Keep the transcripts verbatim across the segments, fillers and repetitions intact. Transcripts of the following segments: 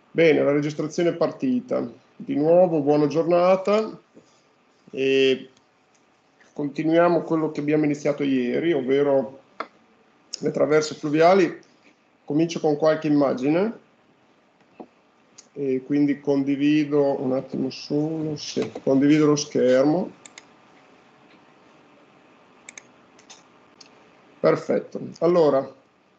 Bene, la registrazione è partita. Di nuovo, buona giornata e continuiamo quello che abbiamo iniziato ieri, ovvero le traverse fluviali. Comincio con qualche immagine e quindi condivido un attimo solo, sì, condivido lo schermo. Perfetto. Allora,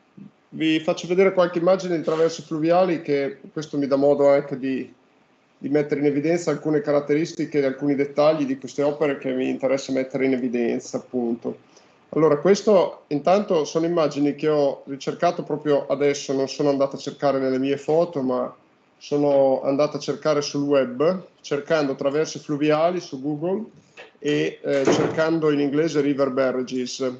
vi faccio vedere qualche immagine di traverse fluviali, che questo mi dà modo anche di, di mettere in evidenza alcune caratteristiche e alcuni dettagli di queste opere che mi interessa mettere in evidenza, appunto. Allora, questo intanto sono immagini che ho ricercato proprio adesso, non sono andato a cercare nelle mie foto, ma sono andato a cercare sul web, cercando traverse fluviali su Google e eh, cercando in inglese river barrages.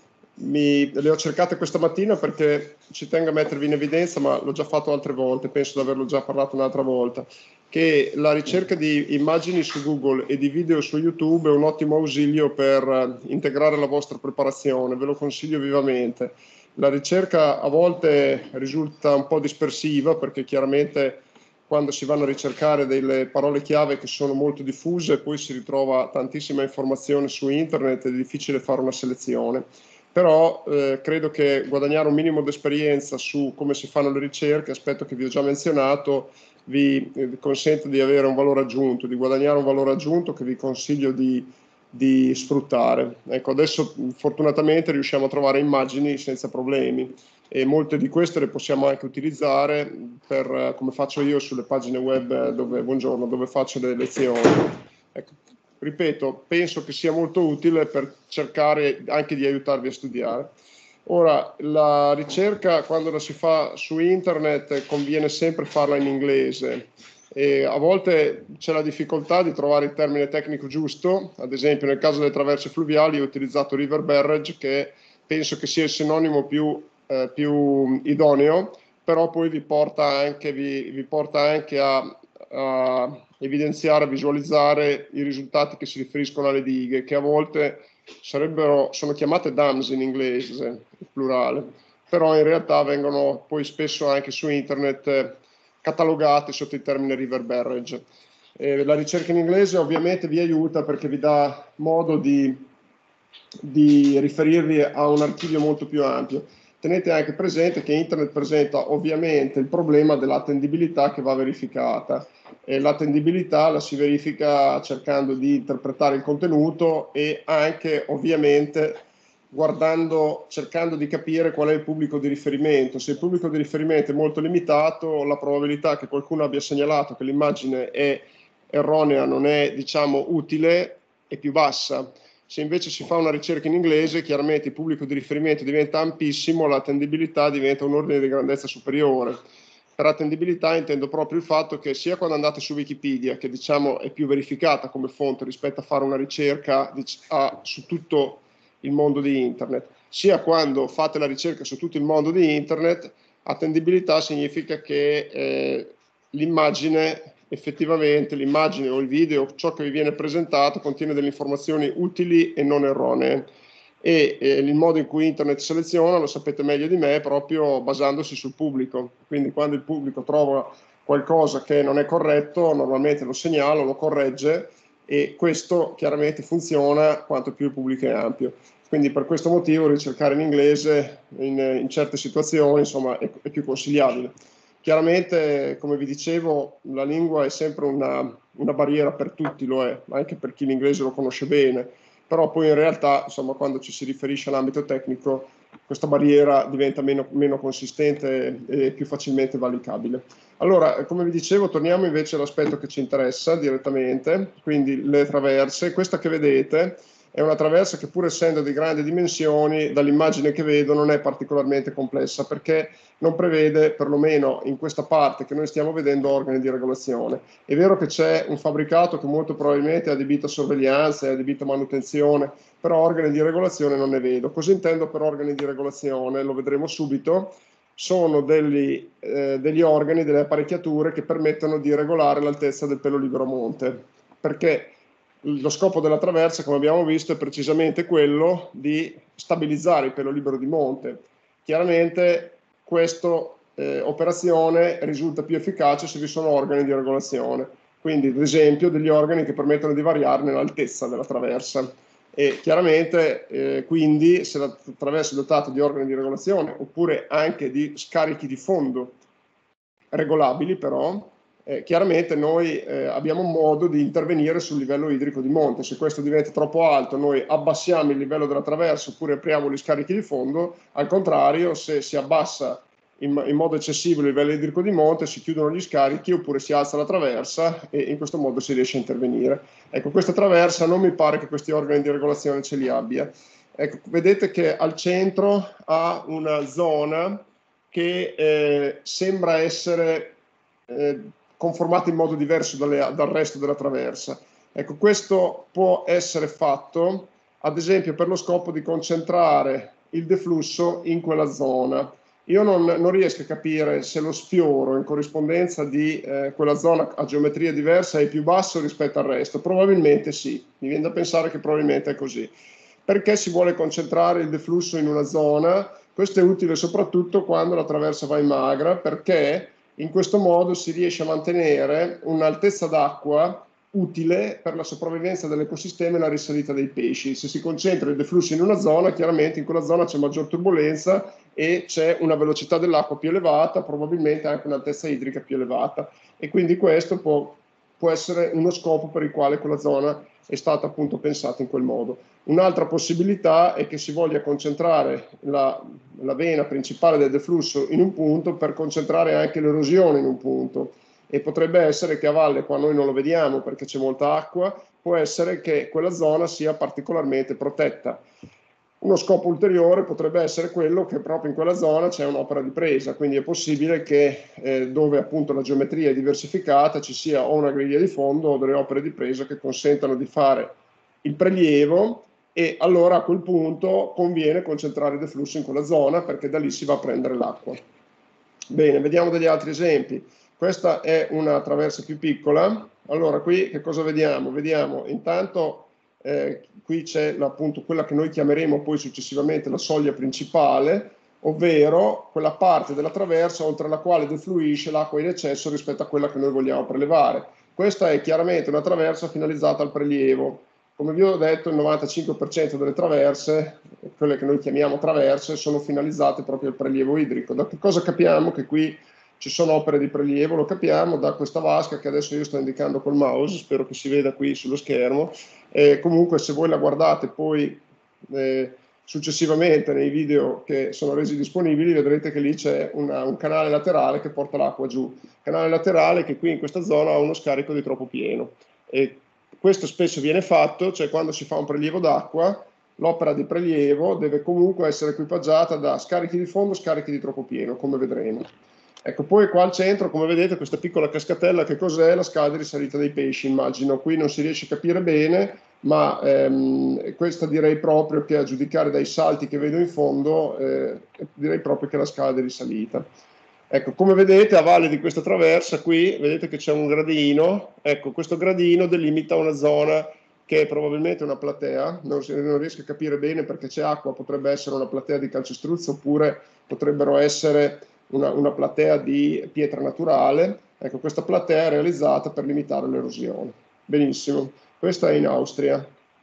Mi, le ho cercate questa mattina perché ci tengo a mettervi in evidenza, ma l'ho già fatto altre volte, penso di averlo già parlato un'altra volta, che la ricerca di immagini su Google e di video su YouTube è un ottimo ausilio per integrare la vostra preparazione, ve lo consiglio vivamente. La ricerca a volte risulta un po' dispersiva perché chiaramente quando si vanno a ricercare delle parole chiave che sono molto diffuse, poi si ritrova tantissima informazione su internet ed è difficile fare una selezione. Però eh, credo che guadagnare un minimo di esperienza su come si fanno le ricerche, aspetto che vi ho già menzionato, vi eh, consente di avere un valore aggiunto, di guadagnare un valore aggiunto che vi consiglio di, di sfruttare. Ecco, adesso fortunatamente riusciamo a trovare immagini senza problemi e molte di queste le possiamo anche utilizzare per, come faccio io sulle pagine web dove, buongiorno, dove faccio le lezioni. Ecco, ripeto, penso che sia molto utile per cercare anche di aiutarvi a studiare. Ora, la ricerca quando la si fa su internet conviene sempre farla in inglese e a volte c'è la difficoltà di trovare il termine tecnico giusto, ad esempio nel caso delle traverse fluviali ho utilizzato river barrage, che penso che sia il sinonimo più, eh, più idoneo, però poi vi porta anche, vi, vi porta anche a, a evidenziare, a visualizzare i risultati che si riferiscono alle dighe, che a volte sarebbero, sono chiamate dams in inglese, il plurale, però in realtà vengono poi spesso anche su internet eh, catalogate sotto il termine river barrage. Eh, la ricerca in inglese ovviamente vi aiuta perché vi dà modo di, di riferirvi a un archivio molto più ampio. Tenete anche presente che internet presenta ovviamente il problema dell'attendibilità che va verificata. E l'attendibilità la si verifica cercando di interpretare il contenuto e anche ovviamente guardando, cercando di capire qual è il pubblico di riferimento. Se il pubblico di riferimento è molto limitato, la probabilità che qualcuno abbia segnalato che l'immagine è erronea, non è, diciamo, utile, è più bassa. Se invece si fa una ricerca in inglese, chiaramente il pubblico di riferimento diventa ampissimo, l'attendibilità diventa un ordine di grandezza superiore. Per attendibilità intendo proprio il fatto che sia quando andate su Wikipedia, che diciamo è più verificata come fonte rispetto a fare una ricerca a, su tutto il mondo di internet, sia quando fate la ricerca su tutto il mondo di internet, attendibilità significa che eh, l'immagine effettivamente, l'immagine o il video, ciò che vi viene presentato contiene delle informazioni utili e non erronee. E eh, il modo in cui internet seleziona, lo sapete meglio di me, proprio basandosi sul pubblico. Quindi quando il pubblico trova qualcosa che non è corretto, normalmente lo segnala, lo corregge e questo chiaramente funziona quanto più il pubblico è ampio. Quindi per questo motivo ricercare in inglese in, in certe situazioni insomma, è, è più consigliabile. Chiaramente, come vi dicevo, la lingua è sempre una, una barriera per tutti, lo è, anche per chi l'inglese lo conosce bene, però poi in realtà, insomma, quando ci si riferisce all'ambito tecnico, questa barriera diventa meno, meno consistente e più facilmente valicabile. Allora, come vi dicevo, torniamo invece all'aspetto che ci interessa direttamente, quindi le traverse. Questa che vedete è una traversa che pur essendo di grandi dimensioni, dall'immagine che vedo non è particolarmente complessa perché non prevede, perlomeno in questa parte che noi stiamo vedendo, organi di regolazione. È vero che c'è un fabbricato che molto probabilmente è adibito a sorveglianza, è adibito a manutenzione, però organi di regolazione non ne vedo. Cosa intendo per organi di regolazione? Lo vedremo subito. Sono degli, eh, degli organi, delle apparecchiature che permettono di regolare l'altezza del pelo libero a monte, perché lo scopo della traversa, come abbiamo visto, è precisamente quello di stabilizzare il pelo libero di monte. Chiaramente questo eh, operazione risulta più efficace se vi sono organi di regolazione, quindi ad esempio degli organi che permettono di variarne l'altezza della traversa. E chiaramente eh, quindi se la traversa è dotata di organi di regolazione oppure anche di scarichi di fondo regolabili, però eh, chiaramente noi eh, abbiamo modo di intervenire sul livello idrico di monte. Se questo diventa troppo alto noi abbassiamo il livello della traversa oppure apriamo gli scarichi di fondo. Al contrario, se si abbassa in, in modo eccessivo il livello idrico di monte si chiudono gli scarichi oppure si alza la traversa e in questo modo si riesce a intervenire. Ecco, questa traversa non mi pare che questi organi di regolazione ce li abbia. Ecco, vedete che al centro ha una zona che eh, sembra essere eh, conformata in modo diverso dalle, dal resto della traversa. Ecco, questo può essere fatto ad esempio per lo scopo di concentrare il deflusso in quella zona. Io non, non riesco a capire se lo sfioro in corrispondenza di eh, quella zona a geometria diversa è più basso rispetto al resto. Probabilmente sì, mi viene da pensare che probabilmente è così. Perché si vuole concentrare il deflusso in una zona? Questo è utile soprattutto quando la traversa va in magra, perché in questo modo si riesce a mantenere un'altezza d'acqua utile per la sopravvivenza dell'ecosistema e la risalita dei pesci. Se si concentra il deflusso in una zona, chiaramente in quella zona c'è maggior turbolenza e c'è una velocità dell'acqua più elevata, probabilmente anche un'altezza idrica più elevata. E quindi questo può, può essere uno scopo per il quale quella zona è stata appunto pensata in quel modo. Un'altra possibilità è che si voglia concentrare la, la vena principale del deflusso in un punto per concentrare anche l'erosione in un punto. E potrebbe essere che a valle, qua noi non lo vediamo perché c'è molta acqua, può essere che quella zona sia particolarmente protetta. Uno scopo ulteriore potrebbe essere quello che proprio in quella zona c'è un'opera di presa, quindi è possibile che eh, dove appunto la geometria è diversificata ci sia o una griglia di fondo o delle opere di presa che consentano di fare il prelievo, e allora a quel punto conviene concentrare il deflusso in quella zona perché da lì si va a prendere l'acqua. Bene, vediamo degli altri esempi. Questa è una traversa più piccola. Allora qui che cosa vediamo? Vediamo intanto eh, qui c'è appunto quella che noi chiameremo poi successivamente la soglia principale, ovvero quella parte della traversa oltre la quale defluisce l'acqua in eccesso rispetto a quella che noi vogliamo prelevare. Questa è chiaramente una traversa finalizzata al prelievo. Come vi ho detto, il novantacinque per cento delle traverse, quelle che noi chiamiamo traverse, sono finalizzate proprio al prelievo idrico. Da che cosa capiamo? Che qui ci sono opere di prelievo, lo capiamo da questa vasca che adesso io sto indicando col mouse, spero che si veda qui sullo schermo. E comunque se voi la guardate poi eh, successivamente nei video che sono resi disponibili, vedrete che lì c'è una, un canale laterale che porta l'acqua giù. Canale laterale che qui in questa zona ha uno scarico di troppo pieno. E questo spesso viene fatto, cioè quando si fa un prelievo d'acqua, l'opera di prelievo deve comunque essere equipaggiata da scarichi di fondo, scarichi di troppo pieno, come vedremo. Ecco, poi qua al centro, come vedete, questa piccola cascatella, che cos'è? La scala di risalita dei pesci, immagino. Qui non si riesce a capire bene, ma ehm, questa direi proprio che a giudicare dai salti che vedo in fondo, eh, direi proprio che è la scala di risalita. Ecco, come vedete, a valle di questa traversa qui, vedete che c'è un gradino. Ecco, questo gradino delimita una zona che è probabilmente una platea, non, non riesco a capire bene perché c'è acqua, potrebbe essere una platea di calcestruzzo oppure potrebbero essere una, una platea di pietra naturale. Ecco, questa platea è realizzata per limitare l'erosione. Benissimo, questa è in Austria.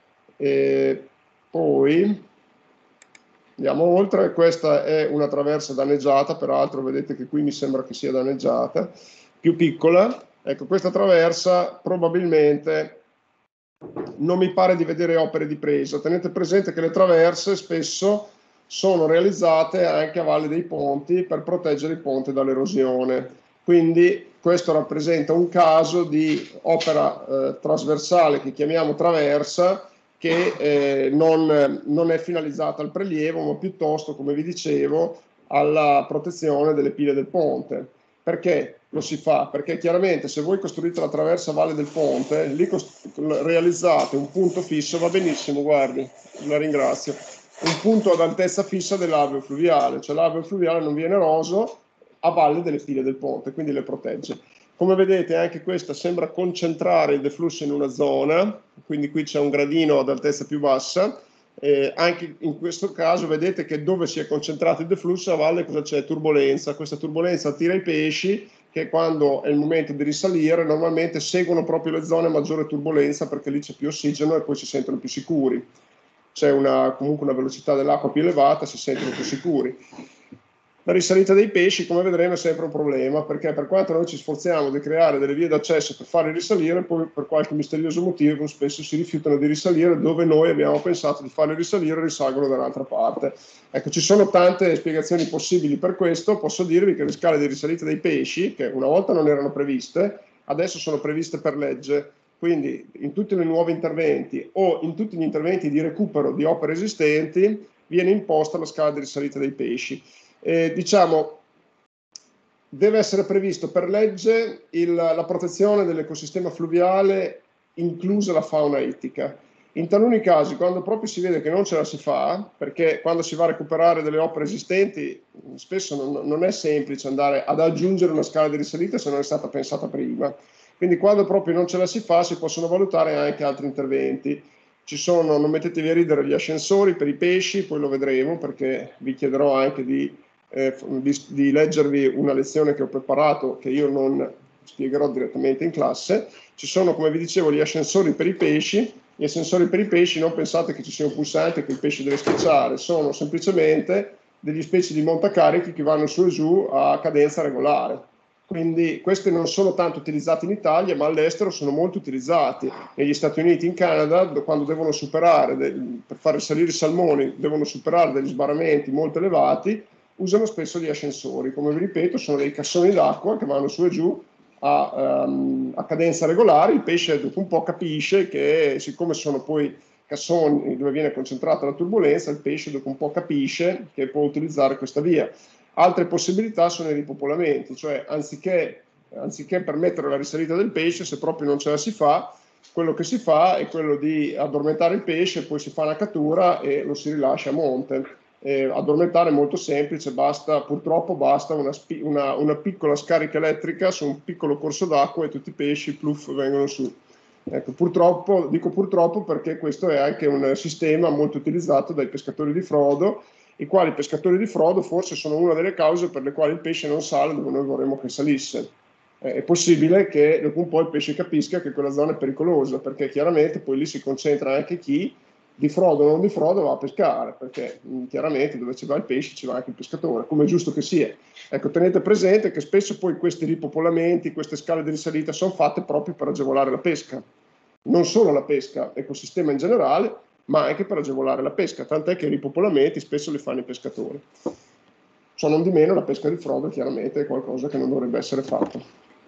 E poi andiamo oltre, questa è una traversa danneggiata, peraltro vedete che qui mi sembra che sia danneggiata, più piccola. Ecco, questa traversa probabilmente non mi pare di vedere opere di presa. Tenete presente che le traverse spesso sono realizzate anche a valle dei ponti per proteggere i ponti dall'erosione. Quindi questo rappresenta un caso di opera eh, trasversale che chiamiamo traversa, che eh, non, non è finalizzata al prelievo, ma piuttosto, come vi dicevo, alla protezione delle pile del ponte. Perché lo si fa? Perché chiaramente se voi costruite la traversa a valle del ponte, lì realizzate un punto fisso, va benissimo, guardi, la ringrazio, un punto ad altezza fissa dell'alveo fluviale, cioè l'alveo fluviale non viene eroso a valle delle pile del ponte, quindi le protegge. Come vedete anche questa sembra concentrare il deflusso in una zona, quindi qui c'è un gradino ad altezza più bassa, Eh, anche in questo caso vedete che dove si è concentrato il deflusso a valle cosa c'è? Turbolenza. Questa turbolenza attira i pesci che quando è il momento di risalire normalmente seguono proprio le zone a maggiore turbolenza perché lì c'è più ossigeno e poi si sentono più sicuri. C'è una, comunque una velocità dell'acqua più elevata, si sentono più sicuri. La risalita dei pesci, come vedremo, è sempre un problema, perché per quanto noi ci sforziamo di creare delle vie d'accesso per farli risalire, poi per qualche misterioso motivo spesso si rifiutano di risalire dove noi abbiamo pensato di farli risalire, risalgono da un'altra parte. Ecco, ci sono tante spiegazioni possibili per questo. Posso dirvi che le scale di risalita dei pesci, che una volta non erano previste, adesso sono previste per legge. Quindi in tutti i nuovi interventi o in tutti gli interventi di recupero di opere esistenti viene imposta la scala di risalita dei pesci. Eh, diciamo, deve essere previsto per legge il, la protezione dell'ecosistema fluviale, inclusa la fauna ittica. In taluni casi, quando proprio si vede che non ce la si fa, perché quando si va a recuperare delle opere esistenti, spesso non, non è semplice andare ad aggiungere una scala di risalita se non è stata pensata prima. Quindi quando proprio non ce la si fa, si possono valutare anche altri interventi. Ci sono, non mettetevi a ridere, gli ascensori per i pesci, poi lo vedremo perché vi chiederò anche di Eh, di, di leggervi una lezione che ho preparato, che io non spiegherò direttamente in classe. Ci sono, come vi dicevo, gli ascensori per i pesci. Gli ascensori per i pesci, non pensate che ci sia un pulsante che il pesce deve schiacciare, sono semplicemente degli specie di montacarichi che vanno su e giù a cadenza regolare. Quindi questi non sono tanto utilizzati in Italia, ma all'estero sono molto utilizzati. Negli Stati Uniti, in Canada, quando devono superare, per far risalire i salmoni, devono superare degli sbarramenti molto elevati, usano spesso gli ascensori. Come vi ripeto, sono dei cassoni d'acqua che vanno su e giù a, um, a cadenza regolare. Il pesce dopo un po' capisce che, siccome sono poi cassoni dove viene concentrata la turbolenza, il pesce dopo un po' capisce che può utilizzare questa via. Altre possibilità sono i ripopolamenti, cioè anziché, anziché permettere la risalita del pesce, se proprio non ce la si fa, quello che si fa è quello di addormentare il pesce, poi si fa una cattura e lo si rilascia a monte. Eh, addormentare è molto semplice, basta, purtroppo basta una, una, una piccola scarica elettrica su un piccolo corso d'acqua e tutti i pesci pluff vengono su. Ecco, purtroppo, dico purtroppo perché questo è anche un sistema molto utilizzato dai pescatori di frodo, i quali pescatori di frodo forse sono una delle cause per le quali il pesce non sale dove noi vorremmo che salisse. Eh, è possibile che dopo un po' il pesce capisca che quella zona è pericolosa, perché chiaramente poi lì si concentra anche chi di frodo o non di frodo va a pescare, perché mh, chiaramente dove ci va il pesce ci va anche il pescatore, come è giusto che sia. Ecco, tenete presente che spesso poi questi ripopolamenti, queste scale di risalita sono fatte proprio per agevolare la pesca. Non solo la pesca, ecosistema in generale, ma anche per agevolare la pesca, tant'è che i ripopolamenti spesso li fanno i pescatori. Ciò non di meno la pesca di frodo chiaramente è qualcosa che non dovrebbe essere fatto.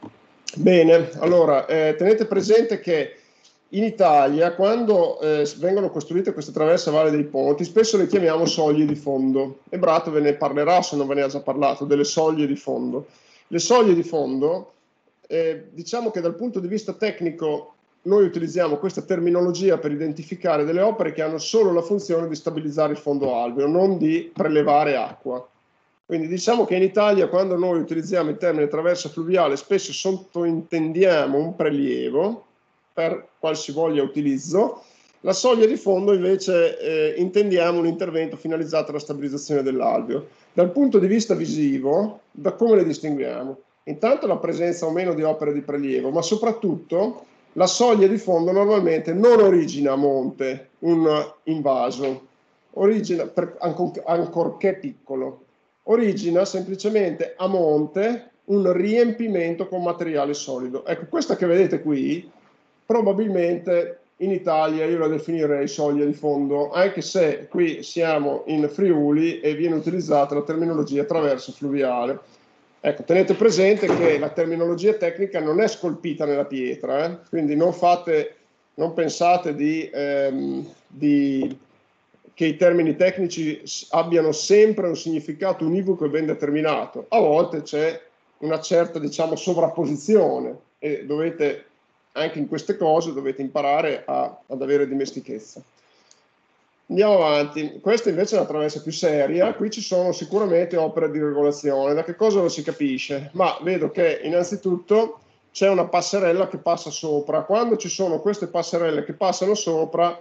Bene, allora eh, tenete presente che in Italia, quando eh, vengono costruite queste traverse a Valle dei Ponti, spesso le chiamiamo soglie di fondo. E Brato ve ne parlerà, se non ve ne ha già parlato, delle soglie di fondo. Le soglie di fondo, eh, diciamo che dal punto di vista tecnico, noi utilizziamo questa terminologia per identificare delle opere che hanno solo la funzione di stabilizzare il fondo alveo, non di prelevare acqua. Quindi diciamo che in Italia, quando noi utilizziamo il termine traversa fluviale, spesso sottointendiamo un prelievo, per qualsivoglia utilizzo. La soglia di fondo invece eh, intendiamo un intervento finalizzato alla stabilizzazione dell'alveo. Dal punto di vista visivo, da come le distinguiamo? Intanto la presenza o meno di opere di prelievo, ma soprattutto la soglia di fondo normalmente non origina a monte un invaso, origina, per, ancor, ancorché piccolo, origina semplicemente a monte un riempimento con materiale solido. Ecco, questa che vedete qui, probabilmente in Italia io la definirei soglia di fondo, anche se qui siamo in Friuli e viene utilizzata la terminologia traverso fluviale. Ecco, tenete presente che la terminologia tecnica non è scolpita nella pietra, eh? Quindi non fate, non pensate di, ehm, di, che i termini tecnici abbiano sempre un significato univoco e ben determinato. A volte c'è una certa, diciamo, sovrapposizione e dovete, anche in queste cose, dovete imparare a, ad avere dimestichezza. Andiamo avanti. Questa invece è una traversa più seria. Qui ci sono sicuramente opere di regolazione. Da che cosa lo si capisce? Ma vedo che innanzitutto c'è una passerella che passa sopra. Quando ci sono queste passerelle che passano sopra,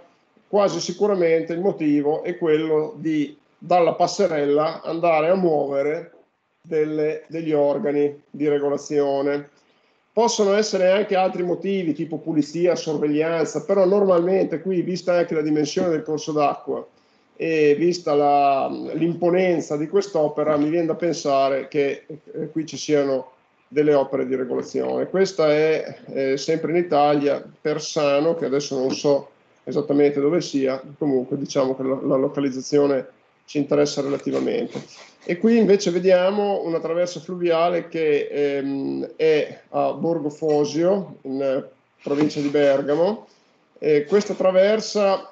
quasi sicuramente il motivo è quello di dalla passerella andare a muovere delle, degli organi di regolazione. Possono essere anche altri motivi, tipo pulizia, sorveglianza, però normalmente qui, vista anche la dimensione del corso d'acqua e vista l'imponenza di quest'opera, mi viene da pensare che eh, qui ci siano delle opere di regolazione. Questa è eh, sempre in Italia, Persano, che adesso non so esattamente dove sia, comunque diciamo che la, la localizzazione ci interessa relativamente. E qui invece vediamo una traversa fluviale che ehm, è a Borgo Fosio, in eh, provincia di Bergamo. E questa traversa,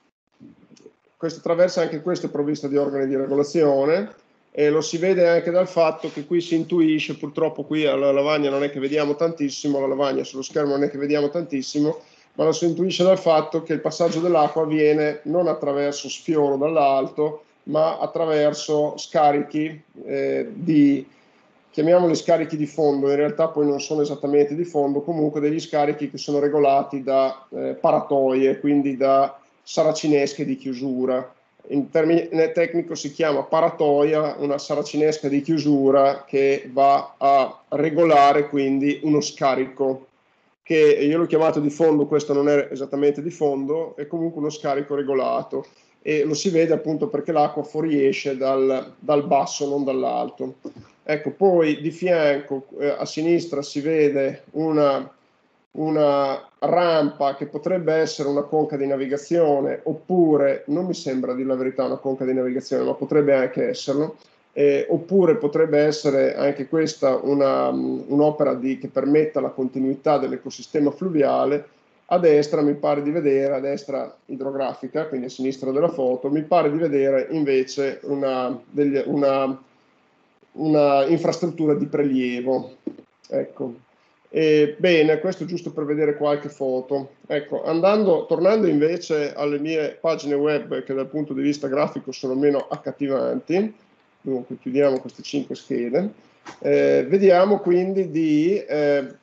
questa traversa anche questa è provvista di organi di regolazione, e lo si vede anche dal fatto che qui si intuisce, purtroppo qui alla lavagna non è che vediamo tantissimo, la lavagna sullo schermo non è che vediamo tantissimo, ma lo si intuisce dal fatto che il passaggio dell'acqua avviene non attraverso sfioro dall'alto, ma attraverso scarichi eh, di, chiamiamoli scarichi di fondo, in realtà poi non sono esattamente di fondo, comunque degli scarichi che sono regolati da eh, paratoie, quindi da saracinesche di chiusura. In termine tecnico si chiama paratoia, una saracinesca di chiusura che va a regolare quindi uno scarico, che io l'ho chiamato di fondo, questo non è esattamente di fondo, è comunque uno scarico regolato, e lo si vede appunto perché l'acqua fuoriesce dal, dal basso, non dall'alto. Ecco, poi di fianco eh, a sinistra si vede una, una rampa che potrebbe essere una conca di navigazione, oppure, non mi sembra di la verità una conca di navigazione, ma potrebbe anche esserlo, eh, oppure potrebbe essere anche questa una, un'opera di, che permetta la continuità dell'ecosistema fluviale. A destra mi pare di vedere, a destra idrografica, quindi a sinistra della foto, mi pare di vedere invece una, degli, una, una infrastruttura di prelievo. Ecco. E, bene, questo giusto per vedere qualche foto. Ecco, andando, tornando invece alle mie pagine web, che dal punto di vista grafico sono meno accattivanti, dunque chiudiamo queste cinque schede, eh, vediamo quindi di... Eh,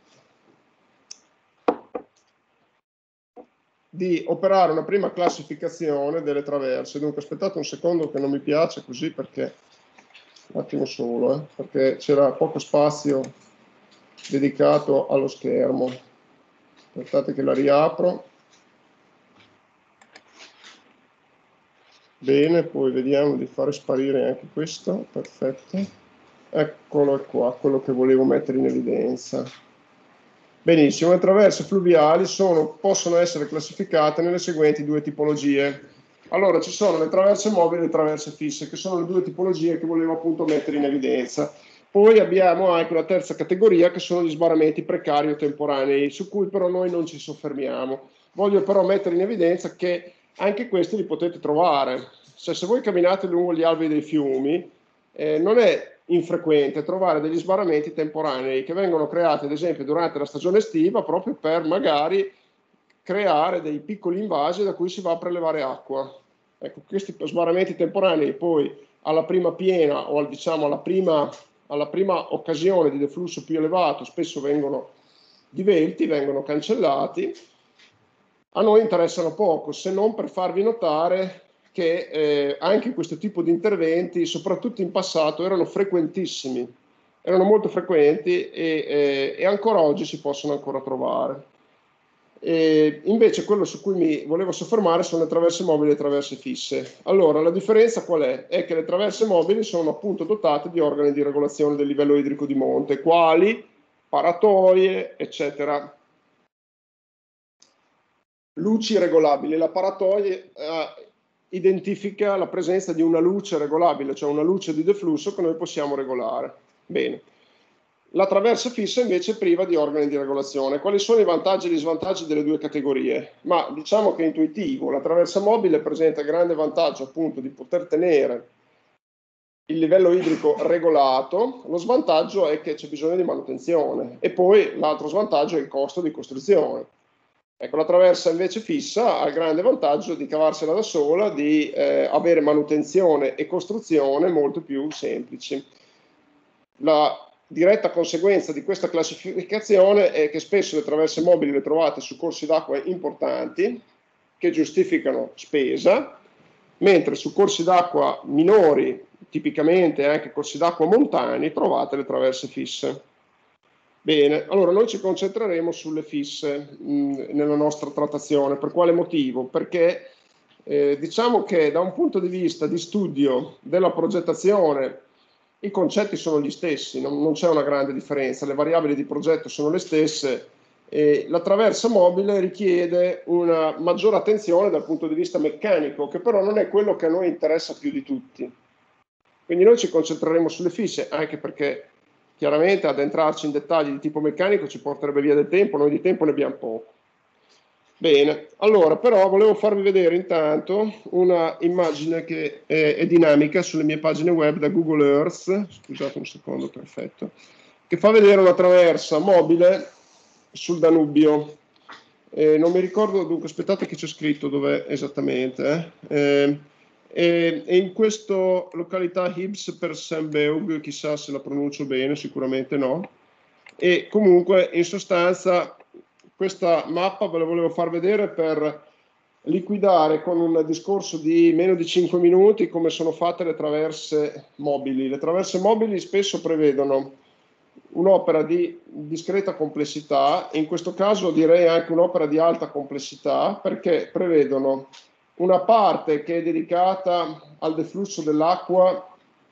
di operare una prima classificazione delle traverse. Dunque aspettate un secondo che non mi piace così, perché un attimo solo, eh, perché c'era poco spazio dedicato allo schermo. Aspettate che la riapro. Bene, poi vediamo di fare sparire anche questo. Perfetto. Eccolo qua, quello che volevo mettere in evidenza. Benissimo, le traverse fluviali sono, possono essere classificate nelle seguenti due tipologie. Allora, ci sono le traverse mobili e le traverse fisse, che sono le due tipologie che volevo appunto mettere in evidenza. Poi abbiamo anche una terza categoria, che sono gli sbarramenti precari o temporanei, su cui però noi non ci soffermiamo. Voglio però mettere in evidenza che anche questi li potete trovare. Se, se voi camminate lungo gli alvei dei fiumi, eh, non è infrequente trovare degli sbarramenti temporanei che vengono creati ad esempio durante la stagione estiva, proprio per magari creare dei piccoli invasi da cui si va a prelevare acqua. Ecco, questi sbarramenti temporanei poi alla prima piena o al, diciamo alla prima, alla prima occasione di deflusso più elevato spesso vengono divelti, vengono cancellati. A noi interessano poco, se non per farvi notare che eh, anche questo tipo di interventi, soprattutto in passato, erano frequentissimi, erano molto frequenti e, eh, e ancora oggi si possono ancora trovare. E invece quello su cui mi volevo soffermare sono le traverse mobili e le traverse fisse. Allora, la differenza qual è? È che le traverse mobili sono appunto dotate di organi di regolazione del livello idrico di monte, quali paratoie, eccetera. Luci regolabili. La paratoia eh, identifica la presenza di una luce regolabile, cioè una luce di deflusso che noi possiamo regolare. Bene. La traversa fissa invece è priva di organi di regolazione. Quali sono i vantaggi e gli svantaggi delle due categorie? Ma diciamo che è intuitivo. La traversa mobile presenta il grande vantaggio appunto di poter tenere il livello idrico regolato. Lo svantaggio è che c'è bisogno di manutenzione, e poi l'altro svantaggio è il costo di costruzione. Ecco, la traversa invece fissa ha il grande vantaggio di cavarsela da sola, di eh, avere manutenzione e costruzione molto più semplici. La diretta conseguenza di questa classificazione è che spesso le traverse mobili le trovate su corsi d'acqua importanti, che giustificano spesa, mentre su corsi d'acqua minori, tipicamente anche corsi d'acqua montani, trovate le traverse fisse. Bene, allora noi ci concentreremo sulle fisse mh, nella nostra trattazione. Per quale motivo? Perché eh, diciamo che da un punto di vista di studio della progettazione i concetti sono gli stessi, non, non c'è una grande differenza, le variabili di progetto sono le stesse e la traversa mobile richiede una maggiore attenzione dal punto di vista meccanico, che però non è quello che a noi interessa più di tutti. Quindi noi ci concentreremo sulle fisse, anche perché chiaramente addentrarci in dettagli di tipo meccanico ci porterebbe via del tempo, noi di tempo ne abbiamo poco. Bene, allora però volevo farvi vedere intanto una immagine che è, è dinamica sulle mie pagine web da Google Earth, scusate un secondo, perfetto, che fa vedere una traversa mobile sul Danubio. Eh, non mi ricordo, dunque aspettate che c'è scritto dov'è esattamente. Eh. E, e in questa località Hibs per Sembeug, chissà se la pronuncio bene, sicuramente no. E comunque in sostanza questa mappa ve la volevo far vedere per liquidare con un discorso di meno di cinque minuti come sono fatte le traverse mobili. Le traverse mobili spesso prevedono un'opera di discreta complessità, e in questo caso direi anche un'opera di alta complessità, perché prevedono una parte che è dedicata al deflusso dell'acqua,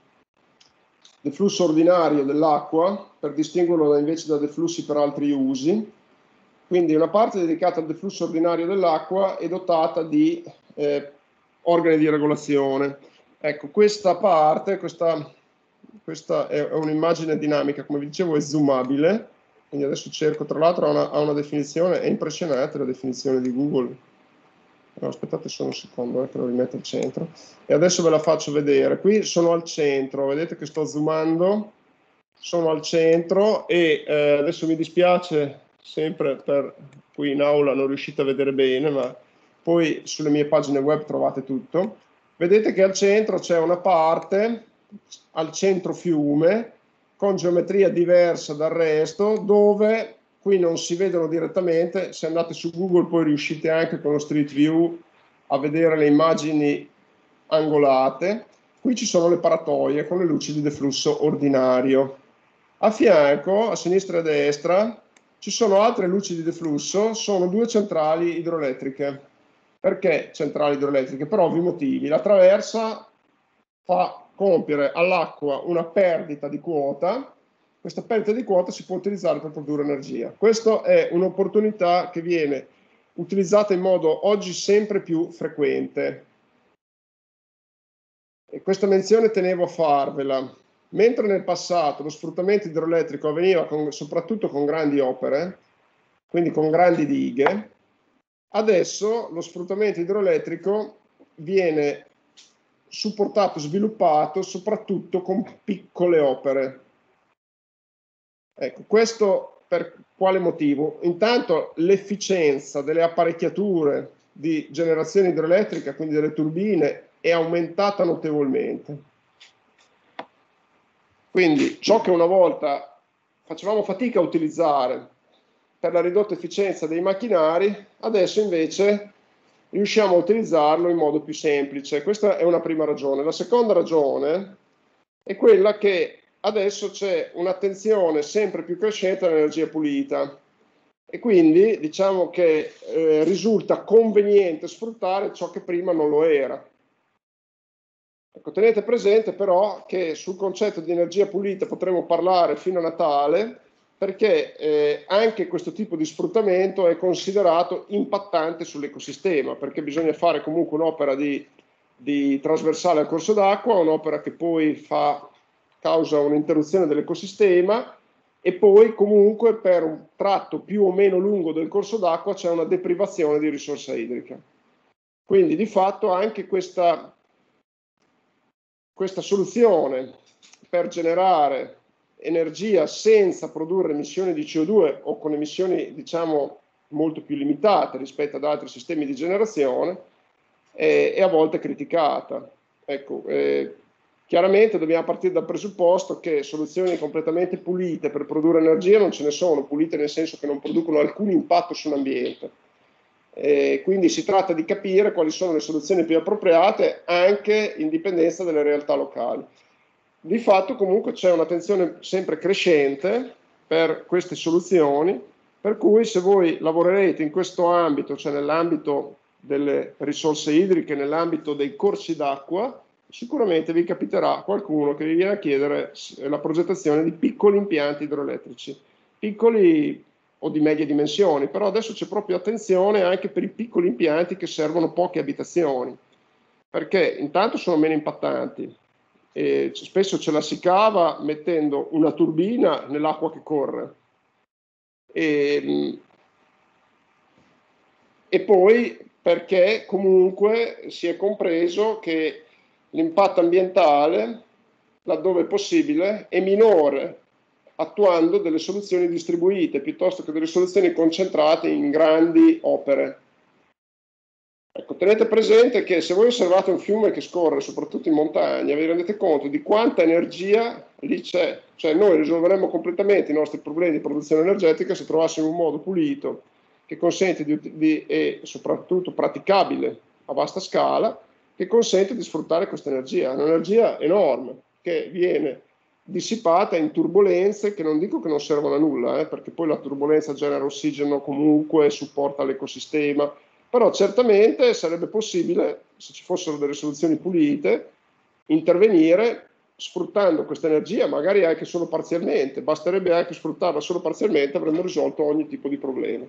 deflusso ordinario dell'acqua, per distinguerlo invece da deflussi per altri usi. Quindi una parte dedicata al deflusso ordinario dell'acqua è dotata di eh, organi di regolazione. Ecco, questa parte, questa, questa è un'immagine dinamica, come vi dicevo è zoomabile, quindi adesso cerco, tra l'altro ha una, ha una definizione, è impressionante la definizione di Google. No, aspettate solo un secondo, eh, che lo rimetto al centro. E adesso ve la faccio vedere. Qui sono al centro, vedete che sto zoomando, sono al centro e eh, adesso mi dispiace sempre per qui in aula non riuscite a vedere bene, ma poi sulle mie pagine web trovate tutto. Vedete che al centro c'è una parte, al centro fiume, con geometria diversa dal resto, dove qui non si vedono direttamente, se andate su Google poi riuscite anche con lo Street View a vedere le immagini angolate. Qui ci sono le paratoie con le luci di deflusso ordinario. A fianco, a sinistra e a destra, ci sono altre luci di deflusso, sono due centrali idroelettriche. Perché centrali idroelettriche? Per ovvi motivi. La traversa fa compiere all'acqua una perdita di quota. Questa perdita di quota si può utilizzare per produrre energia. Questa è un'opportunità che viene utilizzata in modo oggi sempre più frequente. E questa menzione tenevo a farvela. Mentre nel passato lo sfruttamento idroelettrico avveniva con, soprattutto con grandi opere, quindi con grandi dighe, adesso lo sfruttamento idroelettrico viene supportato, sviluppato soprattutto con piccole opere. Ecco, questo per quale motivo? Intanto l'efficienza delle apparecchiature di generazione idroelettrica, quindi delle turbine, è aumentata notevolmente. Quindi ciò che una volta facevamo fatica a utilizzare per la ridotta efficienza dei macchinari, adesso invece riusciamo a utilizzarlo in modo più semplice. Questa è una prima ragione. La seconda ragione è quella che adesso c'è un'attenzione sempre più crescente all'energia pulita e quindi diciamo che eh, risulta conveniente sfruttare ciò che prima non lo era. Ecco, tenete presente però che sul concetto di energia pulita potremo parlare fino a Natale, perché eh, anche questo tipo di sfruttamento è considerato impattante sull'ecosistema, perché bisogna fare comunque un'opera di, di trasversale al corso d'acqua, un'opera che poi fa causa un'interruzione dell'ecosistema e poi comunque per un tratto più o meno lungo del corso d'acqua c'è una deprivazione di risorsa idrica. Quindi di fatto anche questa, questa soluzione per generare energia senza produrre emissioni di C O due o con emissioni diciamo molto più limitate rispetto ad altri sistemi di generazione è, è a volte criticata. Ecco, eh, chiaramente dobbiamo partire dal presupposto che soluzioni completamente pulite per produrre energia non ce ne sono, pulite nel senso che non producono alcun impatto sull'ambiente. E quindi si tratta di capire quali sono le soluzioni più appropriate anche in dipendenza dalle realtà locali. Di fatto comunque c'è un'attenzione sempre crescente per queste soluzioni, per cui se voi lavorerete in questo ambito, cioè nell'ambito delle risorse idriche, nell'ambito dei corsi d'acqua, sicuramente vi capiterà qualcuno che vi viene a chiedere la progettazione di piccoli impianti idroelettrici, piccoli o di medie dimensioni, però adesso c'è proprio attenzione anche per i piccoli impianti che servono poche abitazioni, perché intanto sono meno impattanti, e spesso ce la si cava mettendo una turbina nell'acqua che corre. E, e poi perché comunque si è compreso che l'impatto ambientale, laddove è possibile, è minore attuando delle soluzioni distribuite piuttosto che delle soluzioni concentrate in grandi opere. Ecco, tenete presente che se voi osservate un fiume che scorre soprattutto in montagna, vi rendete conto di quanta energia lì c'è. Cioè noi risolveremmo completamente i nostri problemi di produzione energetica se trovassimo un modo pulito che consente di, di, e soprattutto praticabile a vasta scala, che consente di sfruttare questa energia. È un'energia enorme che viene dissipata in turbolenze che non dico che non servono a nulla, eh, perché poi la turbolenza genera ossigeno comunque, supporta l'ecosistema, però certamente sarebbe possibile, se ci fossero delle soluzioni pulite, intervenire sfruttando questa energia, magari anche solo parzialmente, basterebbe anche sfruttarla solo parzialmente, avremmo risolto ogni tipo di problema.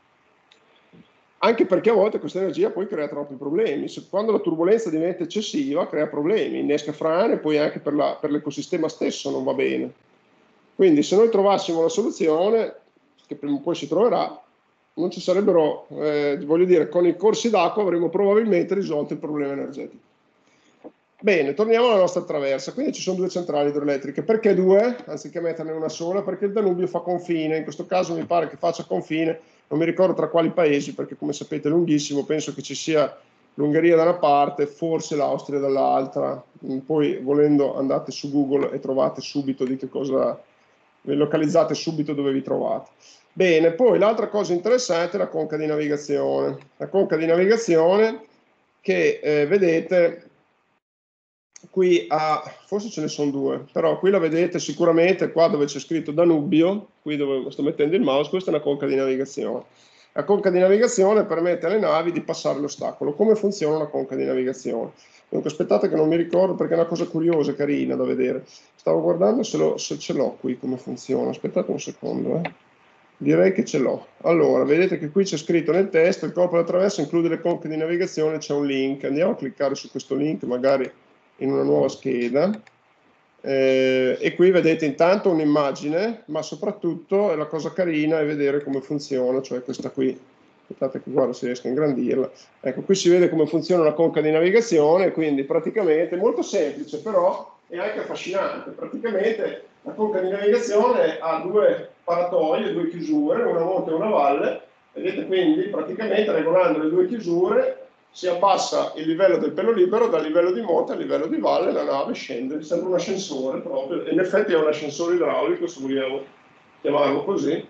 Anche perché a volte questa energia poi crea troppi problemi. Se, quando la turbolenza diventa eccessiva, crea problemi, innesca frane, poi anche per, la, per l'ecosistema stesso non va bene. Quindi se noi trovassimo la soluzione, che prima o poi si troverà, non ci sarebbero, eh, voglio dire, con i corsi d'acqua avremmo probabilmente risolto il problema energetico. Bene, torniamo alla nostra traversa. Quindi ci sono due centrali idroelettriche. Perché due? Anziché metterne una sola? Perché il Danubio fa confine, in questo caso mi pare che faccia confine, non mi ricordo tra quali paesi, perché come sapete è lunghissimo, penso che ci sia l'Ungheria da una parte, forse l'Austria dall'altra. Poi volendo andate su Google e trovate subito di che cosa, vi localizzate subito dove vi trovate. Bene, poi l'altra cosa interessante è la conca di navigazione. La conca di navigazione che eh, vedete qui a, forse ce ne sono due, però qui la vedete sicuramente qua dove c'è scritto Danubio, qui dove sto mettendo il mouse, questa è una conca di navigazione. La conca di navigazione permette alle navi di passare l'ostacolo. Come funziona una conca di navigazione? Dunque aspettate che non mi ricordo perché è una cosa curiosa e carina da vedere. Stavo guardando se, lo, se ce l'ho qui come funziona, aspettate un secondo. Eh. Direi che ce l'ho. Allora, vedete che qui c'è scritto nel testo, il corpo della traversa include le conche di navigazione, c'è un link. Andiamo a cliccare su questo link, magari in una nuova scheda, eh, e qui vedete intanto un'immagine, ma soprattutto la cosa carina è vedere come funziona, cioè questa qui, aspettate che guarda se riesco a ingrandirla, ecco qui si vede come funziona la conca di navigazione, quindi praticamente molto semplice, però è anche affascinante. Praticamente la conca di navigazione ha due paratoie, due chiusure, una a monte e una a valle, vedete, quindi praticamente regolando le due chiusure si abbassa il livello del pelo libero dal livello di monte al livello di valle, la nave scende, sembra un ascensore proprio, in effetti è un ascensore idraulico se vogliamo chiamarlo così,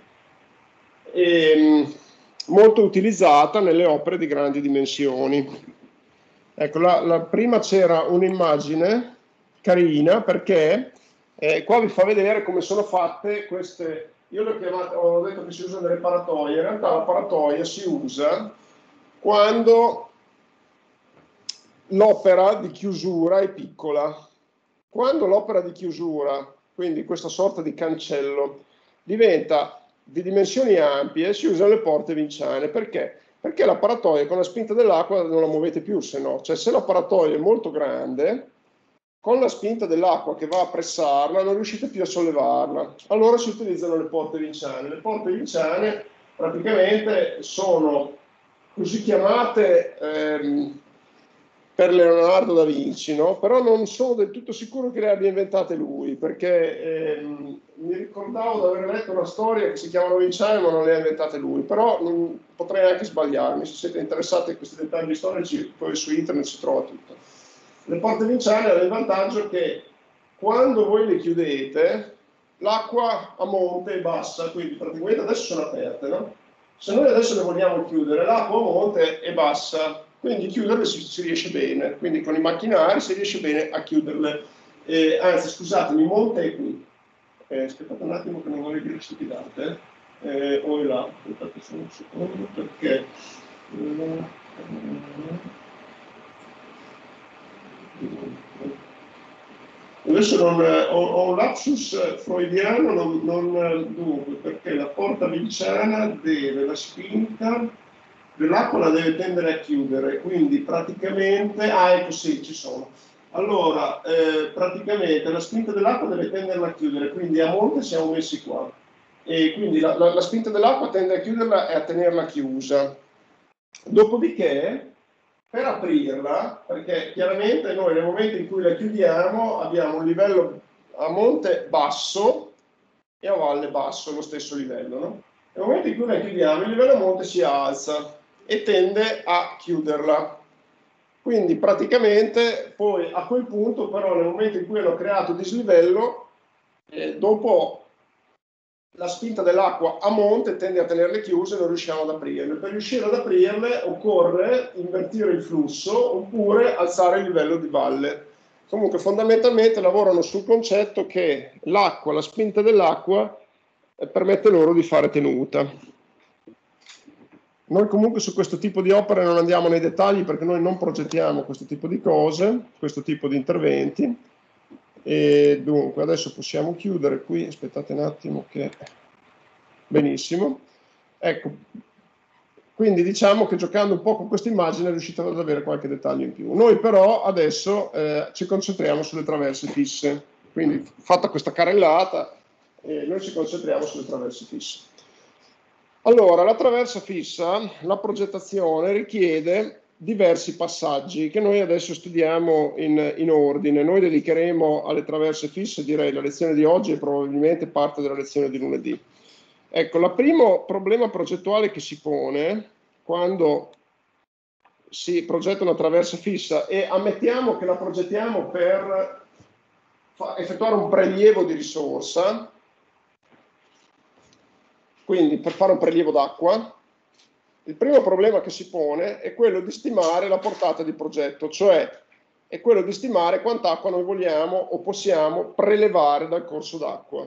e molto utilizzata nelle opere di grandi dimensioni. Ecco, la, la prima c'era un'immagine carina perché eh, qua vi fa vedere come sono fatte queste, io le ho chiamate, ho detto che si usano delle paratoie, in realtà la paratoia si usa quando l'opera di chiusura è piccola. Quando l'opera di chiusura, quindi questa sorta di cancello, diventa di dimensioni ampie, si usano le porte vinciane. Perché? Perché la paratoia con la spinta dell'acqua non la muovete più, se no. Cioè se la paratoia è molto grande, con la spinta dell'acqua che va a pressarla non riuscite più a sollevarla. Allora si utilizzano le porte vinciane. Le porte vinciane praticamente sono così chiamate ehm, per Leonardo da Vinci, no? Però non sono del tutto sicuro che le abbia inventate lui, perché ehm, mi ricordavo di aver letto una storia che si chiama Vinciane, ma non le ha inventate lui, però non, potrei anche sbagliarmi. Se siete interessati a questi dettagli storici, poi su internet si trova tutto. Le porte vinciane hanno il vantaggio che quando voi le chiudete, l'acqua a monte è bassa, quindi praticamente adesso sono aperte, no? Se noi adesso le vogliamo chiudere, l'acqua a monte è bassa, quindi chiuderle si, si riesce bene, quindi con i macchinari si riesce bene a chiuderle. Eh, anzi, scusatemi, monte è qui. Eh, aspettate un attimo che non vorrei dire stupidate. Eh, o è là, aspettate solo un secondo perché... Adesso non, ho, ho un lapsus freudiano, non, non, dunque, perché la porta vinciana deve, la spinta dell'acqua la deve tendere a chiudere, quindi praticamente, ah ecco sì, ci sono. Allora, eh, praticamente la spinta dell'acqua deve tenderla a chiudere, quindi a monte siamo messi qua. E quindi la, la, la spinta dell'acqua tende a chiuderla e a tenerla chiusa. Dopodiché, per aprirla, perché chiaramente noi nel momento in cui la chiudiamo abbiamo un livello a monte basso e a valle basso, lo stesso livello, no? Nel momento in cui la chiudiamo il livello a monte si alza e tende a chiuderla. Quindi praticamente poi a quel punto però nel momento in cui hanno creato dislivello, eh, dopo la spinta dell'acqua a monte tende a tenerle chiuse e non riusciamo ad aprirle. Per riuscire ad aprirle occorre invertire il flusso oppure alzare il livello di valle. Comunque fondamentalmente lavorano sul concetto che l'acqua, la spinta dell'acqua eh, permette loro di fare tenuta. Noi comunque su questo tipo di opere non andiamo nei dettagli perché noi non progettiamo questo tipo di cose, questo tipo di interventi. E dunque adesso possiamo chiudere qui, aspettate un attimo che... Benissimo. Ecco, quindi diciamo che giocando un po' con questa immagine riuscite ad avere qualche dettaglio in più. Noi però adesso eh, ci concentriamo sulle traverse fisse, quindi fatta questa carrellata, eh, noi ci concentriamo sulle traverse fisse. Allora, la traversa fissa, la progettazione richiede diversi passaggi che noi adesso studiamo in, in ordine. Noi dedicheremo alle traverse fisse, direi, la lezione di oggi e probabilmente parte della lezione di lunedì. Ecco, il primo problema progettuale che si pone quando si progetta una traversa fissa, e ammettiamo che la progettiamo per effettuare un prelievo di risorsa, quindi per fare un prelievo d'acqua, il primo problema che si pone è quello di stimare la portata di progetto, cioè è quello di stimare quant'acqua noi vogliamo o possiamo prelevare dal corso d'acqua.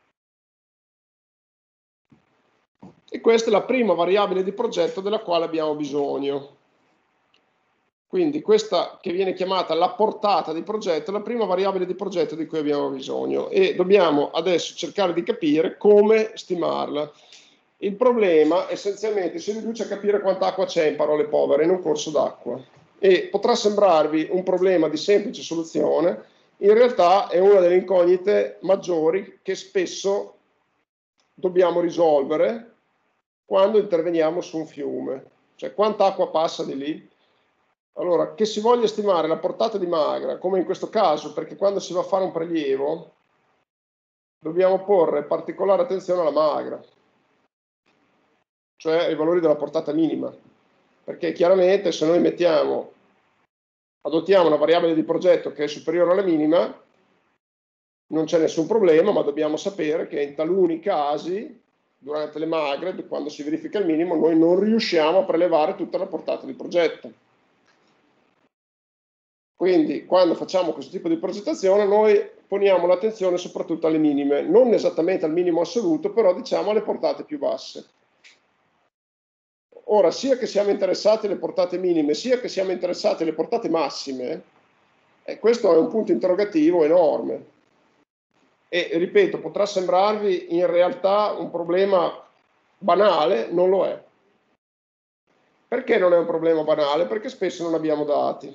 E questa è la prima variabile di progetto della quale abbiamo bisogno. Quindi questa che viene chiamata la portata di progetto è la prima variabile di progetto di cui abbiamo bisogno e dobbiamo adesso cercare di capire come stimarla. Il problema essenzialmente si riduce a capire quanta acqua c'è, in parole povere, in un corso d'acqua. E potrà sembrarvi un problema di semplice soluzione, in realtà è una delle incognite maggiori che spesso dobbiamo risolvere quando interveniamo su un fiume. Cioè quanta acqua passa di lì? Allora, che si voglia stimare la portata di magra, come in questo caso, perché quando si va a fare un prelievo dobbiamo porre particolare attenzione alla magra, cioè ai valori della portata minima, perché chiaramente se noi mettiamo, adottiamo una variabile di progetto che è superiore alla minima, non c'è nessun problema, ma dobbiamo sapere che in taluni casi, durante le magre, quando si verifica il minimo, noi non riusciamo a prelevare tutta la portata di progetto. Quindi quando facciamo questo tipo di progettazione noi poniamo l'attenzione soprattutto alle minime, non esattamente al minimo assoluto, però diciamo alle portate più basse. Ora, sia che siamo interessati alle portate minime, sia che siamo interessati alle portate massime, eh, questo è un punto interrogativo enorme. E ripeto, potrà sembrarvi in realtà un problema banale, non lo è. Perché non è un problema banale? Perché spesso non abbiamo dati.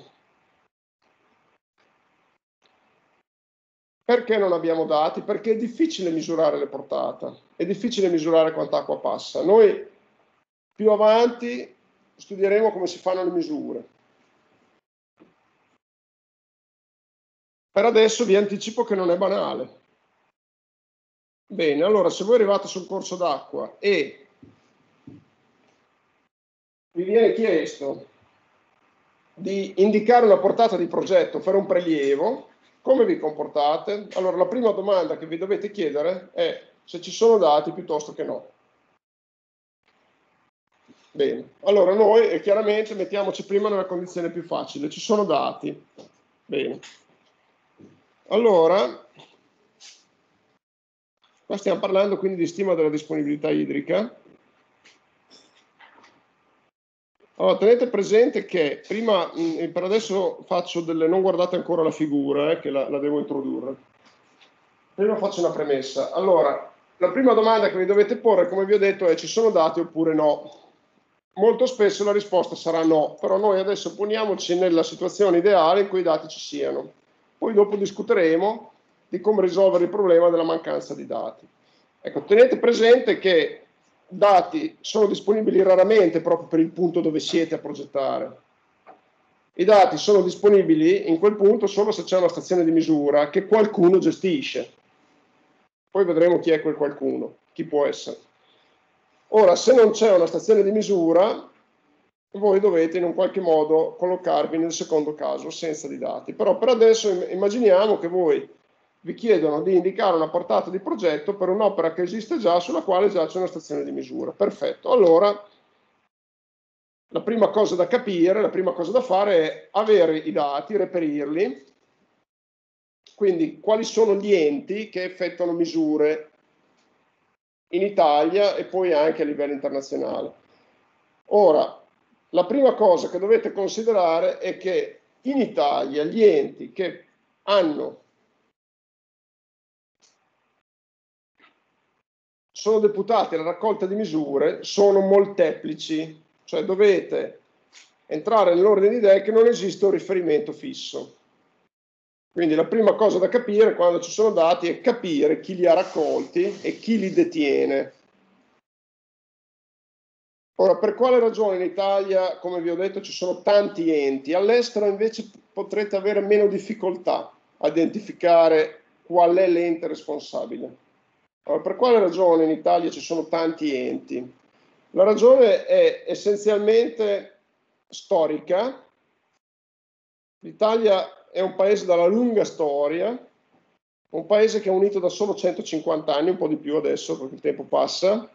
Perché non abbiamo dati? Perché è difficile misurare le portate, è difficile misurare quanta acqua passa. Noi più avanti studieremo come si fanno le misure. Per adesso vi anticipo che non è banale. Bene, allora se voi arrivate sul corso d'acqua e vi viene chiesto di indicare una portata di progetto per un prelievo, come vi comportate? Allora la prima domanda che vi dovete chiedere è se ci sono dati piuttosto che no. Bene, allora noi eh, chiaramente mettiamoci prima nella condizione più facile, ci sono dati. Bene, allora qua stiamo parlando quindi di stima della disponibilità idrica. Allora, tenete presente che prima, mh, per adesso faccio delle, non guardate ancora la figura, eh, che la, la devo introdurre. Prima faccio una premessa. Allora, la prima domanda che vi dovete porre, come vi ho detto, è: ci sono dati oppure no? Molto spesso la risposta sarà no, però noi adesso poniamoci nella situazione ideale in cui i dati ci siano. Poi dopo discuteremo di come risolvere il problema della mancanza di dati. Ecco, tenete presente che dati sono disponibili raramente proprio per il punto dove siete a progettare. I dati sono disponibili in quel punto solo se c'è una stazione di misura che qualcuno gestisce. Poi vedremo chi è quel qualcuno, chi può essere. Ora, se non c'è una stazione di misura, voi dovete in un qualche modo collocarvi nel secondo caso senza di dati. Però per adesso immaginiamo che voi vi chiedono di indicare una portata di progetto per un'opera che esiste già, sulla quale già c'è una stazione di misura. Perfetto. Allora, la prima cosa da capire, la prima cosa da fare è avere i dati, reperirli. Quindi, quali sono gli enti che effettuano misure in Italia e poi anche a livello internazionale. Ora, la prima cosa che dovete considerare è che in Italia gli enti che hanno sono deputati alla raccolta di misure sono molteplici, cioè dovete entrare nell'ordine di idee che non esiste un riferimento fisso. Quindi la prima cosa da capire quando ci sono dati è capire chi li ha raccolti e chi li detiene. Ora, per quale ragione in Italia, come vi ho detto, ci sono tanti enti, all'estero invece potrete avere meno difficoltà a identificare qual è l'ente responsabile. Allora, per quale ragione in Italia ci sono tanti enti? La ragione è essenzialmente storica. L'Italia è un paese dalla lunga storia, un paese che è unito da solo centocinquanta anni, un po' di più adesso perché il tempo passa.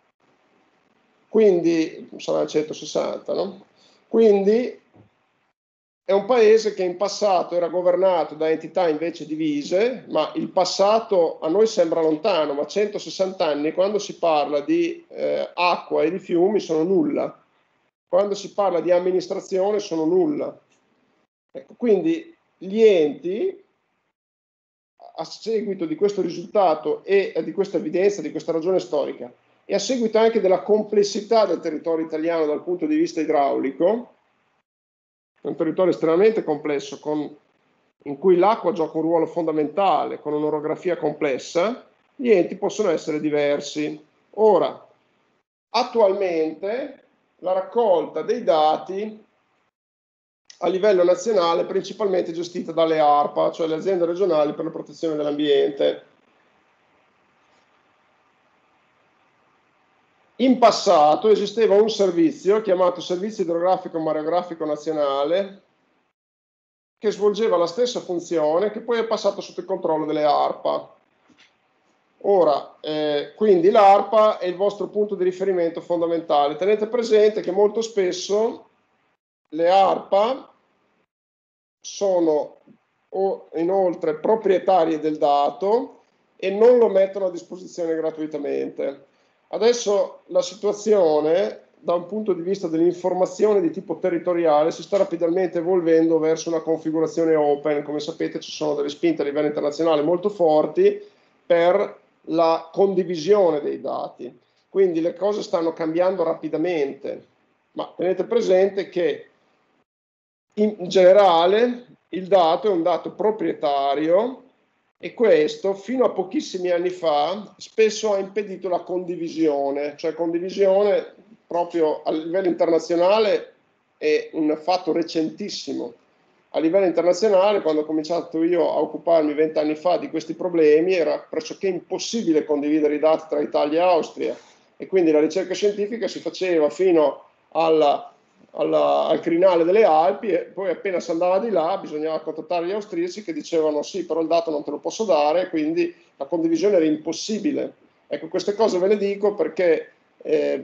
Quindi sarà centosessanta, no? Quindi è un paese che in passato era governato da entità invece divise, ma il passato a noi sembra lontano, ma centosessanta anni quando si parla di eh, acqua e di fiumi sono nulla, quando si parla di amministrazione sono nulla. Ecco, quindi gli enti, a seguito di questo risultato e di questa evidenza, di questa ragione storica, e a seguito anche della complessità del territorio italiano dal punto di vista idraulico, è un territorio estremamente complesso, con, in cui l'acqua gioca un ruolo fondamentale, con un'orografia complessa, gli enti possono essere diversi. Ora, attualmente la raccolta dei dati a livello nazionale è principalmente gestita dalle ARPA, cioè le aziende regionali per la protezione dell'ambiente. In passato esisteva un servizio chiamato Servizio Idrografico e Mareografico Nazionale che svolgeva la stessa funzione, che poi è passato sotto il controllo delle ARPA. Ora, eh, quindi l'ARPA è il vostro punto di riferimento fondamentale. Tenete presente che molto spesso le ARPA sono o, inoltre proprietarie del dato e non lo mettono a disposizione gratuitamente. Adesso la situazione da un punto di vista dell'informazione di tipo territoriale si sta rapidamente evolvendo verso una configurazione open. Come sapete ci sono delle spinte a livello internazionale molto forti per la condivisione dei dati, quindi le cose stanno cambiando rapidamente, ma tenete presente che in generale il dato è un dato proprietario e questo fino a pochissimi anni fa spesso ha impedito la condivisione, cioè condivisione proprio a livello internazionale è un fatto recentissimo. A livello internazionale, quando ho cominciato io a occuparmi vent'anni fa di questi problemi, era pressoché impossibile condividere i dati tra Italia e Austria e quindi la ricerca scientifica si faceva fino alla Alla, al crinale delle Alpi e poi appena si andava di là bisognava contattare gli austriaci che dicevano sì, però il dato non te lo posso dare, quindi la condivisione era impossibile. Ecco, queste cose ve le dico perché eh,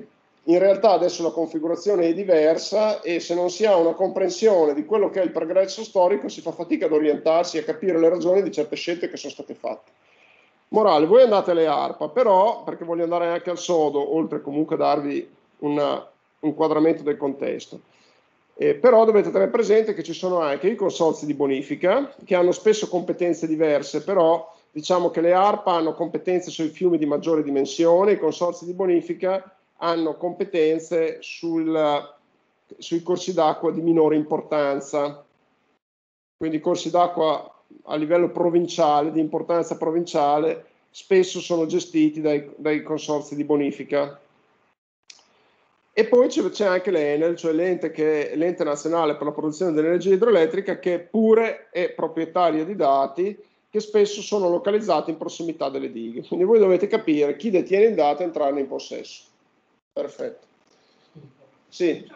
in realtà adesso la configurazione è diversa e se non si ha una comprensione di quello che è il progresso storico si fa fatica ad orientarsi e a capire le ragioni di certe scelte che sono state fatte. Morale, voi andate alle ARPA, però, perché voglio andare anche al sodo, oltre comunque a darvi un inquadramento del contesto, eh, però dovete tenere presente che ci sono anche i consorzi di bonifica, che hanno spesso competenze diverse, però diciamo che le ARPA hanno competenze sui fiumi di maggiore dimensione, i consorzi di bonifica hanno competenze sul, sui corsi d'acqua di minore importanza, quindi i corsi d'acqua a livello provinciale, di importanza provinciale, spesso sono gestiti dai, dai consorzi di bonifica. E poi c'è anche l'Enel, cioè l'ente, che è l'ente nazionale per la produzione dell'energia idroelettrica, che pure è proprietaria di dati che spesso sono localizzati in prossimità delle dighe. Quindi voi dovete capire chi detiene il dato e entrarne in possesso. Perfetto. Sì.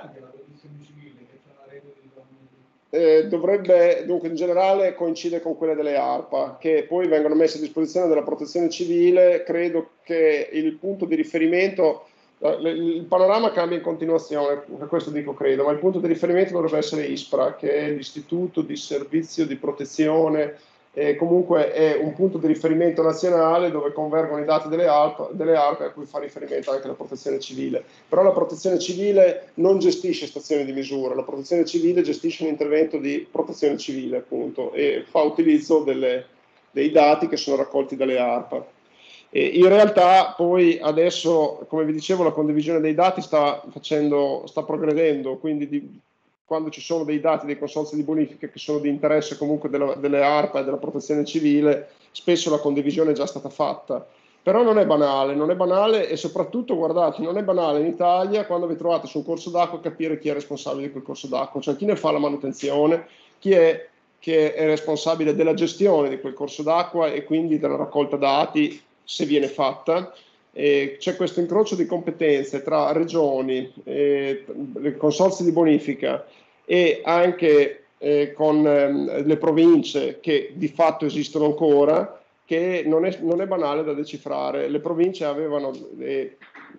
Eh, dovrebbe, dunque in generale coincide con quelle delle ARPA, che poi vengono messe a disposizione della protezione civile. Credo che il punto di riferimento, il panorama cambia in continuazione, per questo dico credo, ma il punto di riferimento dovrebbe essere ISPRA, che è l'Istituto di Servizio di Protezione, e comunque è un punto di riferimento nazionale dove convergono i dati delle ARPA, delle ARPA a cui fa riferimento anche la protezione civile. Però la protezione civile non gestisce stazioni di misura, la protezione civile gestisce un intervento di protezione civile, appunto, e fa utilizzo delle, dei dati che sono raccolti dalle ARPA. E in realtà poi adesso, come vi dicevo, la condivisione dei dati sta, facendo, sta progredendo, quindi di, quando ci sono dei dati dei consorzi di bonifica che sono di interesse comunque della, delle ARPA e della protezione civile, spesso la condivisione è già stata fatta. Però non è banale, non è banale e soprattutto, guardate, non è banale in Italia quando vi trovate su un corso d'acqua capire chi è responsabile di quel corso d'acqua, cioè chi ne fa la manutenzione, chi è, che è responsabile della gestione di quel corso d'acqua e quindi della raccolta dati se viene fatta. Eh, c'è questo incrocio di competenze tra regioni, eh, consorzi di bonifica e anche eh, con ehm, le province che di fatto esistono ancora, che non è, non è banale da decifrare. Le province avevano, eh,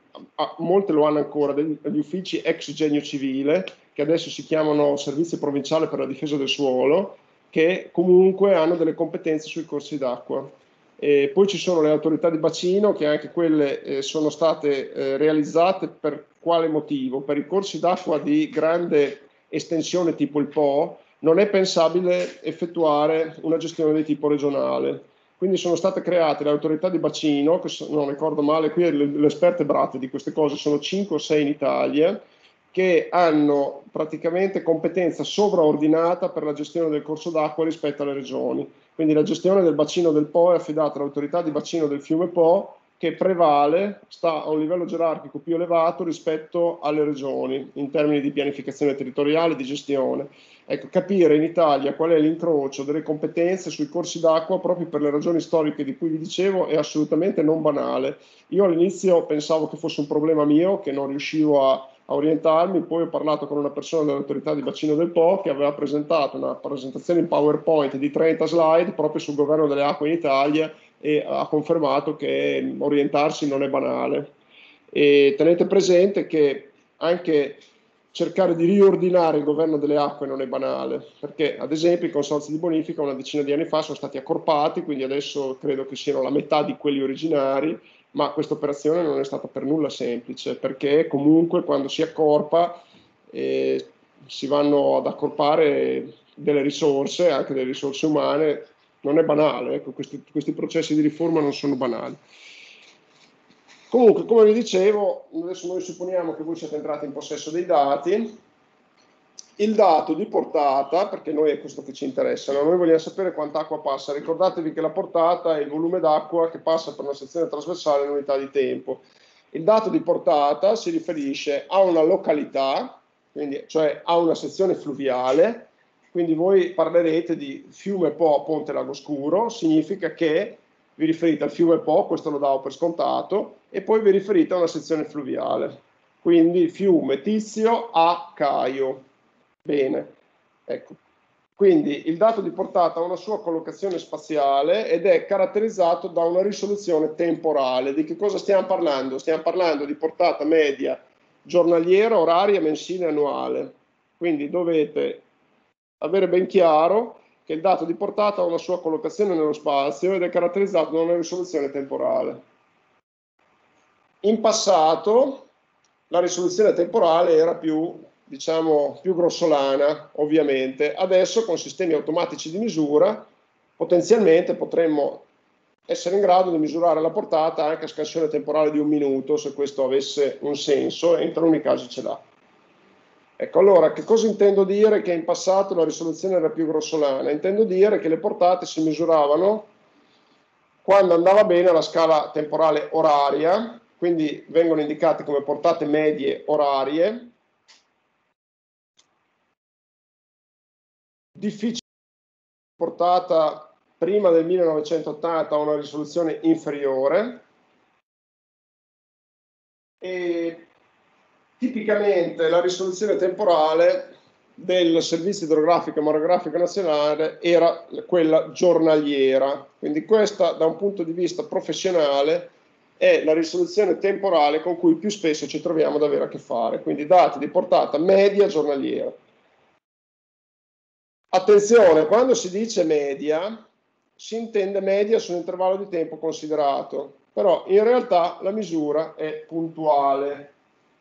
molte lo hanno ancora, degli, degli uffici ex genio civile, che adesso si chiamano Servizio Provinciale per la Difesa del Suolo, che comunque hanno delle competenze sui corsi d'acqua. E poi ci sono le autorità di bacino, che anche quelle eh, sono state eh, realizzate per quale motivo? Per i corsi d'acqua di grande estensione tipo il Po non è pensabile effettuare una gestione di tipo regionale. Quindi sono state create le autorità di bacino, che so, non ricordo male, qui l'esperto è Bratte di queste cose, sono cinque o sei in Italia, che hanno praticamente competenza sovraordinata per la gestione del corso d'acqua rispetto alle regioni. Quindi la gestione del bacino del Po è affidata all'autorità di bacino del fiume Po, che prevale, sta a un livello gerarchico più elevato rispetto alle regioni in termini di pianificazione territoriale, di gestione. Ecco, capire in Italia qual è l'incrocio delle competenze sui corsi d'acqua proprio per le ragioni storiche di cui vi dicevo è assolutamente non banale. Io all'inizio pensavo che fosse un problema mio, che non riuscivo a, a orientarmi, poi ho parlato con una persona dell'autorità di bacino del Po che aveva presentato una presentazione in PowerPoint di trenta slide proprio sul governo delle acque in Italia e ha confermato che orientarsi non è banale. E tenete presente che anche cercare di riordinare il governo delle acque non è banale, perché ad esempio i consorzi di bonifica una decina di anni fa sono stati accorpati, quindi adesso credo che siano la metà di quelli originari, ma questa operazione non è stata per nulla semplice, perché comunque quando si accorpa eh, si vanno ad accorpare delle risorse, anche delle risorse umane, non è banale, ecco, questi, questi processi di riforma non sono banali. Comunque, come vi dicevo, adesso noi supponiamo che voi siete entrati in possesso dei dati. Il dato di portata, perché noi è questo che ci interessa, no? Noi vogliamo sapere quanta acqua passa. Ricordatevi che la portata è il volume d'acqua che passa per una sezione trasversale in unità di tempo. Il dato di portata si riferisce a una località, quindi, cioè a una sezione fluviale. Quindi voi parlerete di fiume Po, Ponte Lago Scuro, significa che vi riferite al fiume Po, questo lo davo per scontato, e poi vi riferite a una sezione fluviale. Quindi fiume Tizio a Caio. Bene, ecco. Quindi il dato di portata ha una sua collocazione spaziale ed è caratterizzato da una risoluzione temporale. Di che cosa stiamo parlando? Stiamo parlando di portata media giornaliera, oraria, mensile e annuale. Quindi dovete avere ben chiaro che il dato di portata ha una sua collocazione nello spazio ed è caratterizzato da una risoluzione temporale. In passato la risoluzione temporale era più, diciamo, più grossolana, ovviamente. Adesso con sistemi automatici di misura potenzialmente potremmo essere in grado di misurare la portata anche a scansione temporale di un minuto, se questo avesse un senso, e in taluni casi ce l'ha. Ecco, allora, che cosa intendo dire che in passato la risoluzione era più grossolana? Intendo dire che le portate si misuravano quando andava bene la scala temporale oraria, quindi vengono indicate come portate medie orarie, difficile portata prima del millenovecentottanta a una risoluzione inferiore, e tipicamente la risoluzione temporale del Servizio Idrografico e Marografico Nazionale era quella giornaliera, quindi questa da un punto di vista professionale è la risoluzione temporale con cui più spesso ci troviamo ad avere a che fare, quindi dati di portata media giornaliera. Attenzione, quando si dice media si intende media su un intervallo di tempo considerato, però in realtà la misura è puntuale.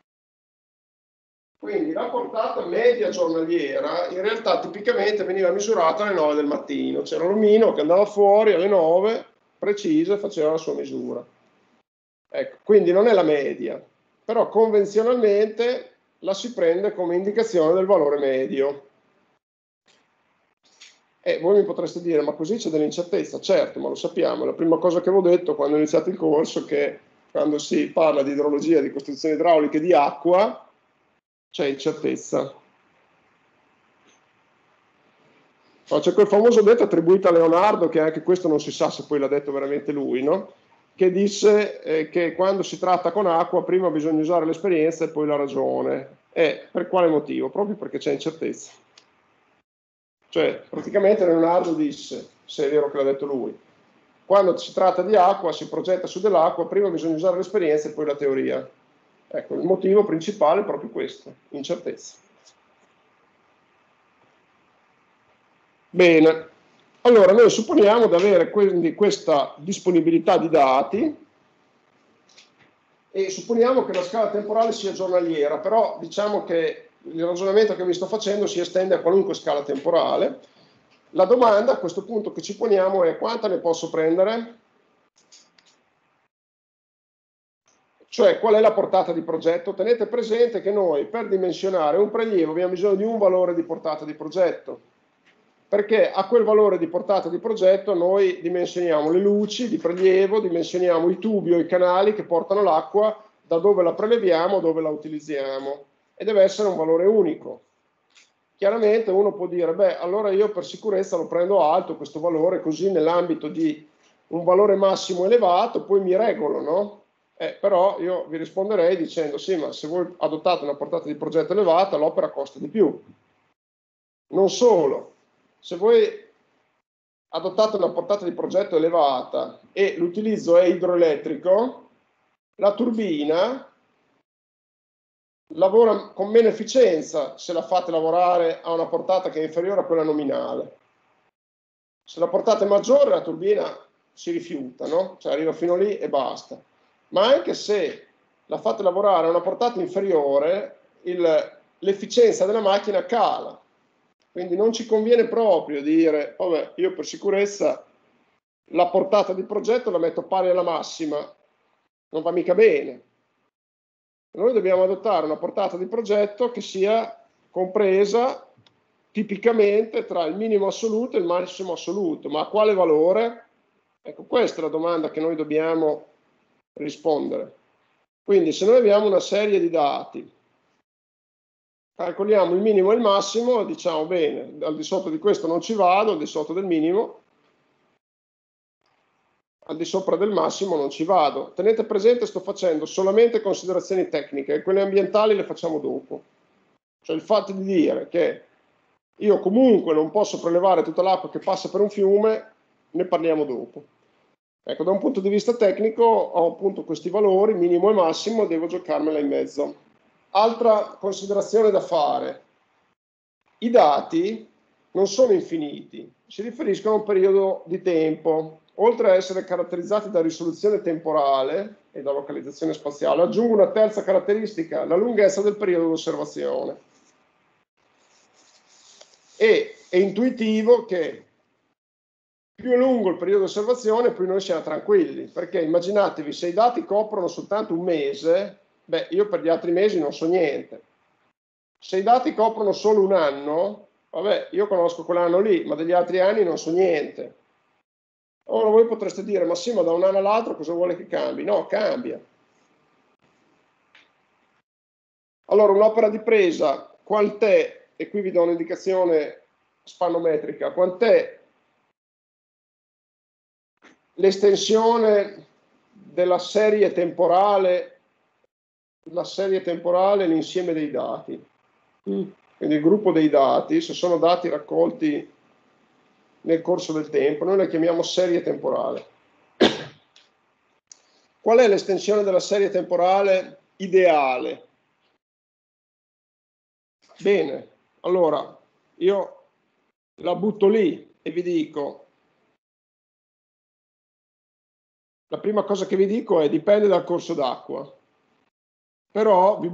Quindi la portata media giornaliera in realtà tipicamente veniva misurata alle nove del mattino, c'era l'omino che andava fuori alle nove, preciso, e faceva la sua misura. Ecco, quindi non è la media, però convenzionalmente la si prende come indicazione del valore medio. E voi mi potreste dire, ma così c'è dell'incertezza? Certo, ma lo sappiamo, la prima cosa che avevo detto quando ho iniziato il corso è che quando si parla di idrologia, di costruzioni idrauliche, di acqua, c'è incertezza. C'è quel famoso detto attribuito a Leonardo, che anche questo non si sa se poi l'ha detto veramente lui, no? Che disse eh, che quando si tratta con acqua prima bisogna usare l'esperienza e poi la ragione. E per quale motivo? Proprio perché c'è incertezza. Cioè, praticamente Leonardo disse, se è vero che l'ha detto lui, quando si tratta di acqua, si progetta su dell'acqua, prima bisogna usare l'esperienza e poi la teoria. Ecco, il motivo principale è proprio questo, incertezza. Bene, allora noi supponiamo di avere quindi questa disponibilità di dati e supponiamo che la scala temporale sia giornaliera, però diciamo che il ragionamento che vi sto facendo si estende a qualunque scala temporale. La domanda a questo punto che ci poniamo è: quanta ne posso prendere? Cioè, qual è la portata di progetto? Tenete presente che noi per dimensionare un prelievo abbiamo bisogno di un valore di portata di progetto, perché a quel valore di portata di progetto noi dimensioniamo le luci di prelievo, dimensioniamo i tubi o i canali che portano l'acqua da dove la preleviamo a dove la utilizziamo, e deve essere un valore unico. Chiaramente uno può dire, beh, allora io per sicurezza lo prendo alto questo valore, così nell'ambito di un valore massimo elevato poi mi regolo, no? Eh, però io vi risponderei dicendo, sì, ma se voi adottate una portata di progetto elevata, l'opera costa di più. Non solo, se voi adottate una portata di progetto elevata e l'utilizzo è idroelettrico, la turbina lavora con meno efficienza se la fate lavorare a una portata che è inferiore a quella nominale. Se la portata è maggiore, la turbina si rifiuta, no? Cioè arriva fino lì e basta. Ma anche se la fate lavorare a una portata inferiore, l'efficienza della macchina cala. Quindi non ci conviene proprio dire, vabbè, io per sicurezza la portata di progetto la metto pari alla massima, non va mica bene. Noi dobbiamo adottare una portata di progetto che sia compresa tipicamente tra il minimo assoluto e il massimo assoluto. Ma a quale valore? Ecco, questa è la domanda che noi dobbiamo rispondere. Quindi se noi abbiamo una serie di dati, calcoliamo il minimo e il massimo, diciamo bene, al di sotto di questo non ci vado, al di sotto del minimo, al di sopra del massimo non ci vado. Tenete presente, sto facendo solamente considerazioni tecniche, e quelle ambientali le facciamo dopo. Cioè il fatto di dire che io comunque non posso prelevare tutta l'acqua che passa per un fiume, ne parliamo dopo. Ecco, da un punto di vista tecnico ho appunto questi valori, minimo e massimo, e devo giocarmela in mezzo. altra considerazione da fare. I dati non sono infiniti, si riferiscono a un periodo di tempo. Oltre a essere caratterizzati da risoluzione temporale e da localizzazione spaziale, aggiungo una terza caratteristica, la lunghezza del periodo di osservazione. E è intuitivo che più è lungo il periodo di osservazione, più noi siamo tranquilli, perché immaginatevi, se i dati coprono soltanto un mese, beh, io per gli altri mesi non so niente. Se i dati coprono solo un anno, vabbè, io conosco quell'anno lì, ma degli altri anni non so niente. Ora voi potreste dire, ma sì, ma da un anno all'altro cosa vuole che cambi? No, cambia. Allora, un'opera di presa, quant'è, e qui vi do un'indicazione spannometrica, quant'è l'estensione della serie temporale, la serie temporale, l'insieme dei dati. Quindi il gruppo dei dati, se sono dati raccolti nel corso del tempo, noi la chiamiamo serie temporale. Qual è l'estensione della serie temporale ideale? Bene, allora io la butto lì e vi dico, la prima cosa che vi dico è dipende dal corso d'acqua, però vi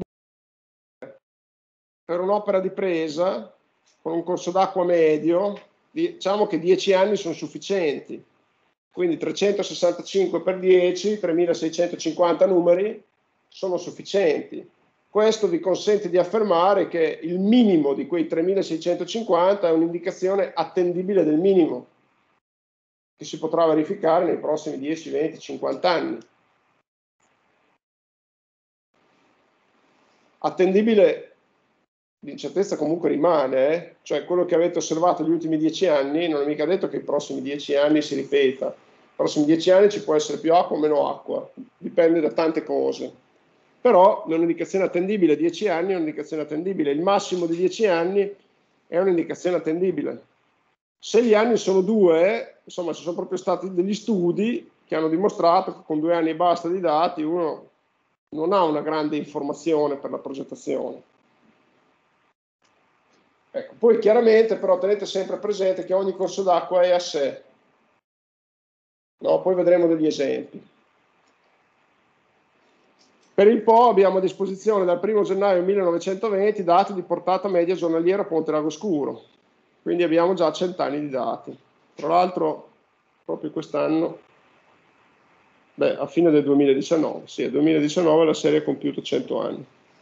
per un'opera di presa con un corso d'acqua medio, diciamo che dieci anni sono sufficienti, quindi trecentosessantacinque per dieci, tremilaseicentocinquanta numeri sono sufficienti. Questo vi consente di affermare che il minimo di quei tremilaseicentocinquanta è un'indicazione attendibile del minimo, che si potrà verificare nei prossimi dieci, venti, cinquanta anni. Attendibile, l'incertezza comunque rimane, eh? Cioè quello che avete osservato negli ultimi dieci anni non è mica detto che i prossimi dieci anni si ripeta. I prossimi dieci anni ci può essere più acqua o meno acqua, dipende da tante cose. Però è un'indicazione attendibile, dieci anni è un'indicazione attendibile, il massimo di dieci anni è un'indicazione attendibile. Se gli anni sono due, insomma ci sono proprio stati degli studi che hanno dimostrato che con due anni e basta di dati uno non ha una grande informazione per la progettazione. Ecco, poi chiaramente però tenete sempre presente che ogni corso d'acqua è a sé. No, poi vedremo degli esempi. Per il Po abbiamo a disposizione dal primo gennaio millenovecentoventi dati di portata media giornaliera Ponte Lago Scuro, quindi abbiamo già cent'anni di dati. Tra l'altro proprio quest'anno, beh, a fine del duemiladiciannove, sì, nel duemiladiciannove la serie ha compiuto cento anni.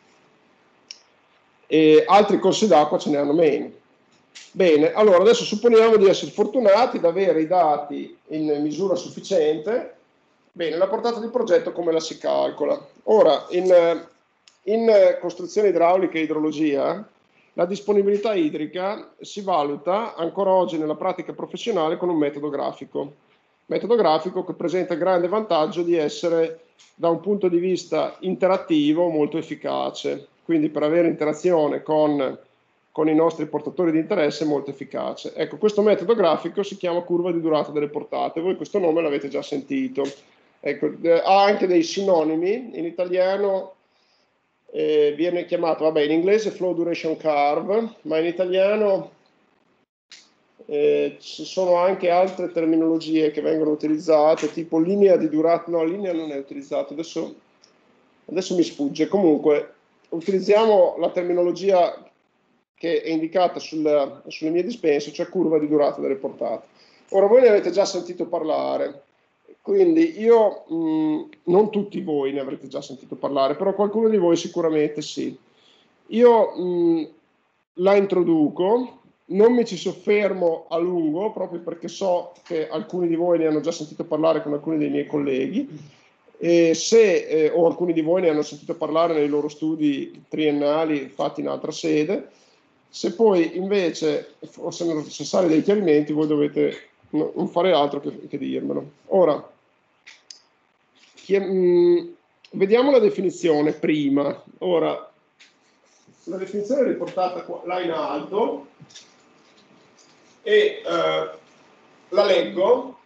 E altri corsi d'acqua ce ne hanno meno. Bene, allora adesso supponiamo di essere fortunati ad avere i dati in misura sufficiente. Bene, la portata di progetto come la si calcola? Ora, in, in costruzione idraulica e idrologia, la disponibilità idrica si valuta ancora oggi nella pratica professionale con un metodo grafico. Metodo grafico che presenta il grande vantaggio di essere, da un punto di vista interattivo, molto efficace. Quindi per avere interazione con, con i nostri portatori di interesse è molto efficace. Ecco, questo metodo grafico si chiama curva di durata delle portate. Voi questo nome l'avete già sentito. Ecco, eh, ha anche dei sinonimi. In italiano eh, viene chiamato, vabbè, in inglese flow duration curve, ma in italiano eh, ci sono anche altre terminologie che vengono utilizzate, tipo linea di durata, no, linea non è utilizzato, adesso, adesso mi sfugge. Comunque, utilizziamo la terminologia che è indicata sul, sulle mie dispense, cioè curva di durata delle portate. Ora, voi ne avete già sentito parlare, quindi io, mh, non tutti voi ne avrete già sentito parlare, però qualcuno di voi sicuramente sì. Io mh, la introduco, non mi ci soffermo a lungo, proprio perché so che alcuni di voi ne hanno già sentito parlare con alcuni dei miei colleghi, e se, eh, o alcuni di voi ne hanno sentito parlare nei loro studi triennali fatti in altra sede. Se poi invece fossero necessari dei chiarimenti, voi dovete non fare altro che, che dirmelo. Ora, chi, mh, vediamo la definizione prima. Ora, la definizione è riportata qua, là in alto e eh, la leggo.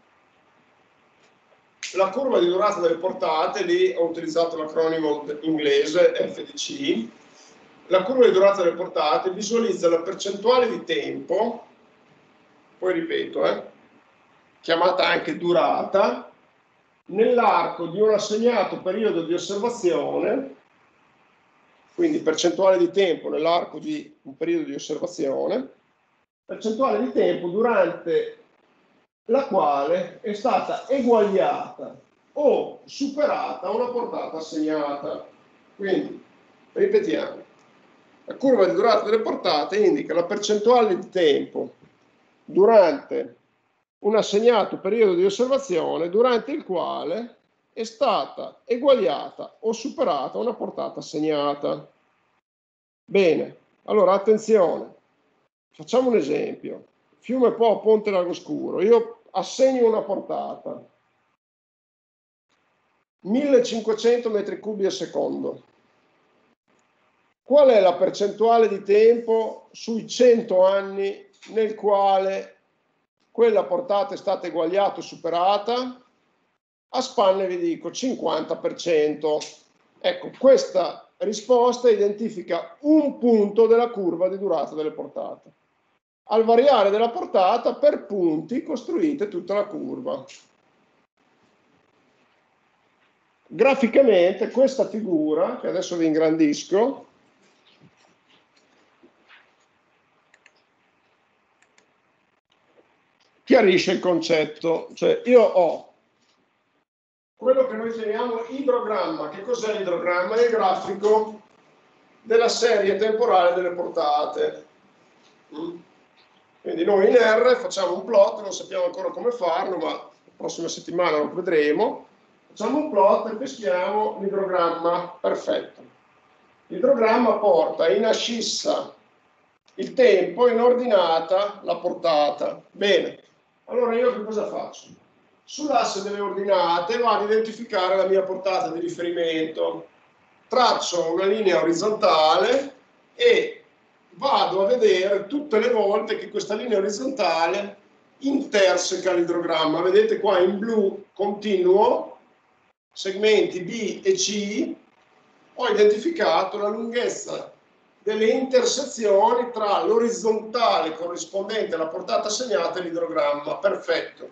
La curva di durata delle portate, lì ho utilizzato l'acronimo inglese F D C, la curva di durata delle portate visualizza la percentuale di tempo, poi ripeto, eh, chiamata anche durata, nell'arco di un assegnato periodo di osservazione, quindi percentuale di tempo nell'arco di un periodo di osservazione, percentuale di tempo durante la quale è stata eguagliata o superata una portata assegnata. Quindi, ripetiamo, la curva di durata delle portate indica la percentuale di tempo durante un assegnato periodo di osservazione durante il quale è stata eguagliata o superata una portata assegnata. Bene, allora attenzione, facciamo un esempio. Fiume Po, Ponte Lago Scuro, io assegno una portata, millecinquecento metri cubi al secondo. Qual è la percentuale di tempo sui cento anni nel quale quella portata è stata eguagliata o superata? A spanne vi dico cinquanta per cento. Ecco, questa risposta identifica un punto della curva di durata delle portate. Al variare della portata, per punti costruite tutta la curva. Graficamente questa figura, che adesso vi ingrandisco, chiarisce il concetto. Cioè io ho quello che noi chiamiamo idrogramma. Che cos'è l'idrogramma? È il grafico della serie temporale delle portate. Quindi noi in R facciamo un plot, non sappiamo ancora come farlo, ma la prossima settimana lo vedremo. Facciamo un plot e peschiamo l'idrogramma. Perfetto. L'idrogramma porta in ascissa il tempo, in ordinata la portata. Bene, allora io che cosa faccio? Sull'asse delle ordinate vado ad identificare la mia portata di riferimento. Traccio una linea orizzontale e vado a vedere tutte le volte che questa linea orizzontale interseca l'idrogramma. Vedete qua in blu continuo, segmenti B e C, ho identificato la lunghezza delle intersezioni tra l'orizzontale corrispondente alla portata assegnata e l'idrogramma. Perfetto.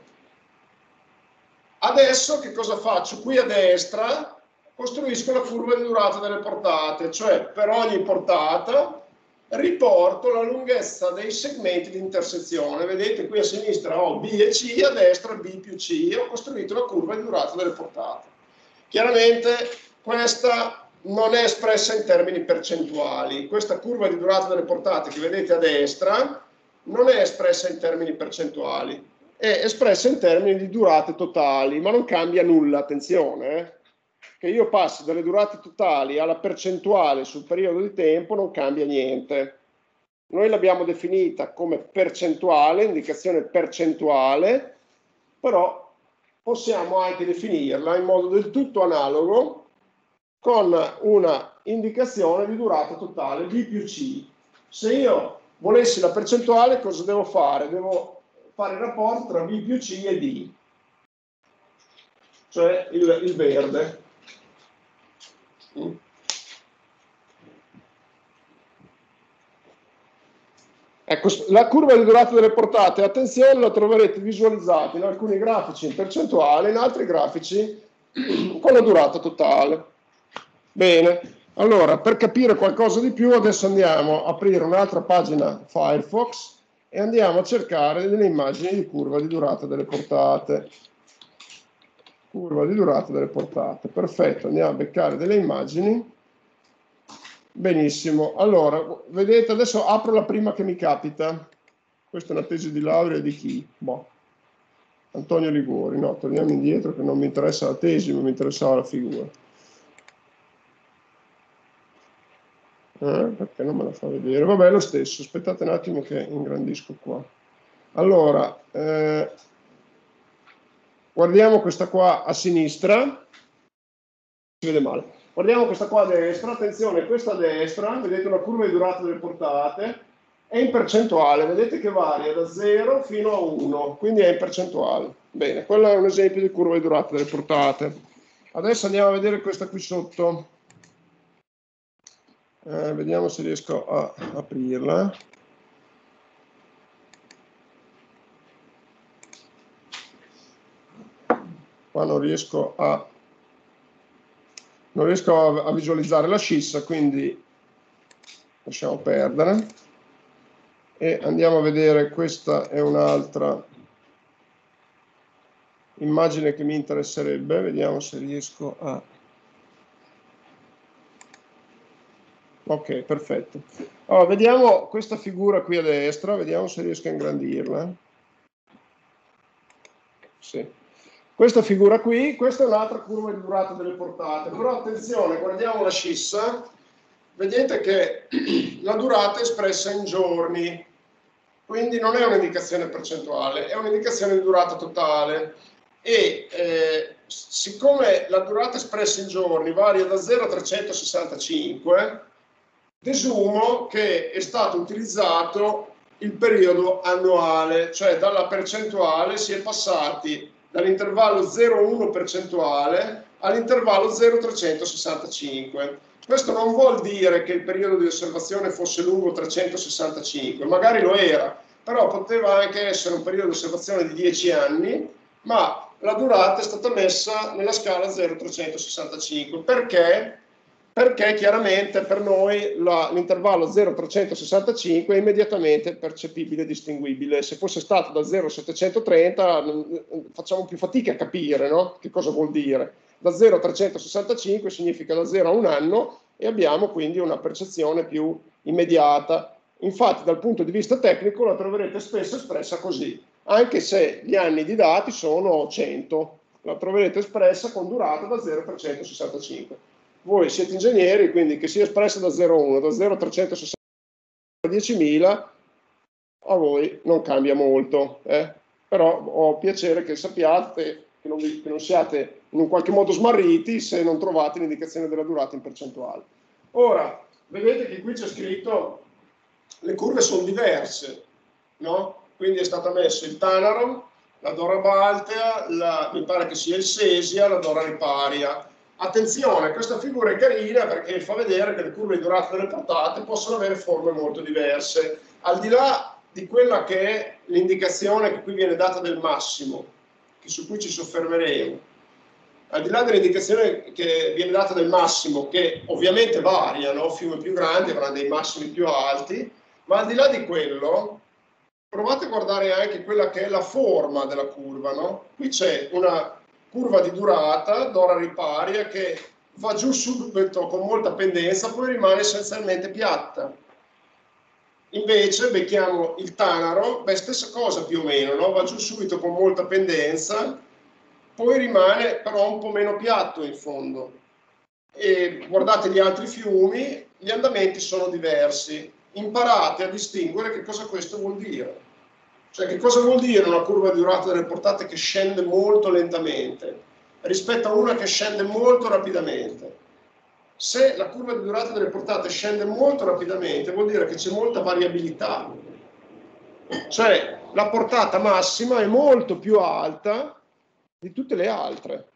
Adesso che cosa faccio? Qui a destra costruisco la curva di durata delle portate, cioè per ogni portata riporto la lunghezza dei segmenti di intersezione. Vedete qui a sinistra ho B e C, a destra B più C, ho costruito la curva di durata delle portate. Chiaramente questa non è espressa in termini percentuali. Questa curva di durata delle portate che vedete a destra non è espressa in termini percentuali, è espressa in termini di durate totali, ma non cambia nulla, attenzione, eh? Che io passi dalle durate totali alla percentuale sul periodo di tempo non cambia niente. Noi l'abbiamo definita come percentuale, indicazione percentuale, però possiamo anche definirla in modo del tutto analogo con una indicazione di durata totale, B più C. Se io volessi la percentuale, cosa devo fare? Devo fare il rapporto tra B più C e D, cioè il, il verde. Ecco, la curva di durata delle portate, attenzione, la troverete visualizzata in alcuni grafici in percentuale, in altri grafici con la durata totale. Bene, allora per capire qualcosa di più adesso andiamo a aprire un'altra pagina Firefox e andiamo a cercare delle immagini di curva di durata delle portate. Curva di durata delle portate, perfetto, andiamo a beccare delle immagini. Benissimo, allora, vedete, adesso apro la prima che mi capita. Questa è una tesi di laurea di chi? Boh. Antonio Liguori, no, torniamo indietro che non mi interessa la tesi, ma mi interessava la figura. Eh, perché non me la fa vedere? Vabbè, è lo stesso, aspettate un attimo che ingrandisco qua. Allora, eh, guardiamo questa qua a sinistra, si vede male. Guardiamo questa qua a destra, attenzione, questa a destra, vedete una curva di durata delle portate, è in percentuale, vedete che varia da zero fino a uno, quindi è in percentuale. Bene, quello è un esempio di curva di durata delle portate. Adesso andiamo a vedere questa qui sotto. Eh, vediamo se riesco a aprirla. Qua non riesco a non riesco a, a visualizzare la scissa, quindi lasciamo perdere e andiamo a vedere. Questa è un'altra immagine che mi interesserebbe, vediamo se riesco a... Ok, perfetto. Allora, vediamo questa figura qui a destra, vediamo se riesco a ingrandirla. Sì. Questa figura qui, questa è un'altra curva di durata delle portate, però attenzione, guardiamo la scissa, vedete che la durata è espressa in giorni, quindi non è un'indicazione percentuale, è un'indicazione di durata totale e eh, siccome la durata espressa in giorni varia da zero a trecentosessantacinque, desumo che è stato utilizzato il periodo annuale, cioè dalla percentuale si è passati dall'intervallo zero virgola uno percentuale all'intervallo zero virgola trecentosessantacinque. Questo non vuol dire che il periodo di osservazione fosse lungo trecentosessantacinque, magari lo era, però poteva anche essere un periodo di osservazione di dieci anni, ma la durata è stata messa nella scala zero virgola trecentosessantacinque. Perché? Perché chiaramente per noi l'intervallo zero virgola trecentosessantacinque è immediatamente percepibile e distinguibile. Se fosse stato da zero virgola settecentotrenta facciamo più fatica a capire, no? Che cosa vuol dire. Da zero virgola trecentosessantacinque significa da zero a un anno e abbiamo quindi una percezione più immediata. Infatti dal punto di vista tecnico la troverete spesso espressa così, anche se gli anni di dati sono cento, la troverete espressa con durata da zero virgola trecentosessantacinque. Voi siete ingegneri, quindi che sia espressa da zero virgola uno, da zero virgola trecentosessanta a diecimila, a voi non cambia molto, eh? Però ho piacere che sappiate, che non, vi, che non siate in un qualche modo smarriti se non trovate l'indicazione della durata in percentuale. Ora, vedete che qui c'è scritto, le curve sono diverse, no? Quindi è stata messa il Tanaro, la Dora Baltea, la, mi pare che sia il Sesia, la Dora Riparia. Attenzione, questa figura è carina perché fa vedere che le curve di durata delle portate possono avere forme molto diverse. Al di là di quella che è l'indicazione che qui viene data del massimo, che su cui ci soffermeremo, al di là dell'indicazione che viene data del massimo, che ovviamente varia, no? Fiumi più grandi avranno dei massimi più alti, ma al di là di quello, provate a guardare anche quella che è la forma della curva, no? Qui c'è una curva di durata, Dora Riparia, che va giù subito con molta pendenza, poi rimane essenzialmente piatta. Invece becchiamo il Tanaro, beh, stessa cosa più o meno, no? Va giù subito con molta pendenza, poi rimane però un po' meno piatto in fondo. E guardate gli altri fiumi, gli andamenti sono diversi. Imparate a distinguere che cosa questo vuol dire. Cioè, che cosa vuol dire una curva di durata delle portate che scende molto lentamente rispetto a una che scende molto rapidamente? Se la curva di durata delle portate scende molto rapidamente, vuol dire che c'è molta variabilità. Cioè, la portata massima è molto più alta di tutte le altre.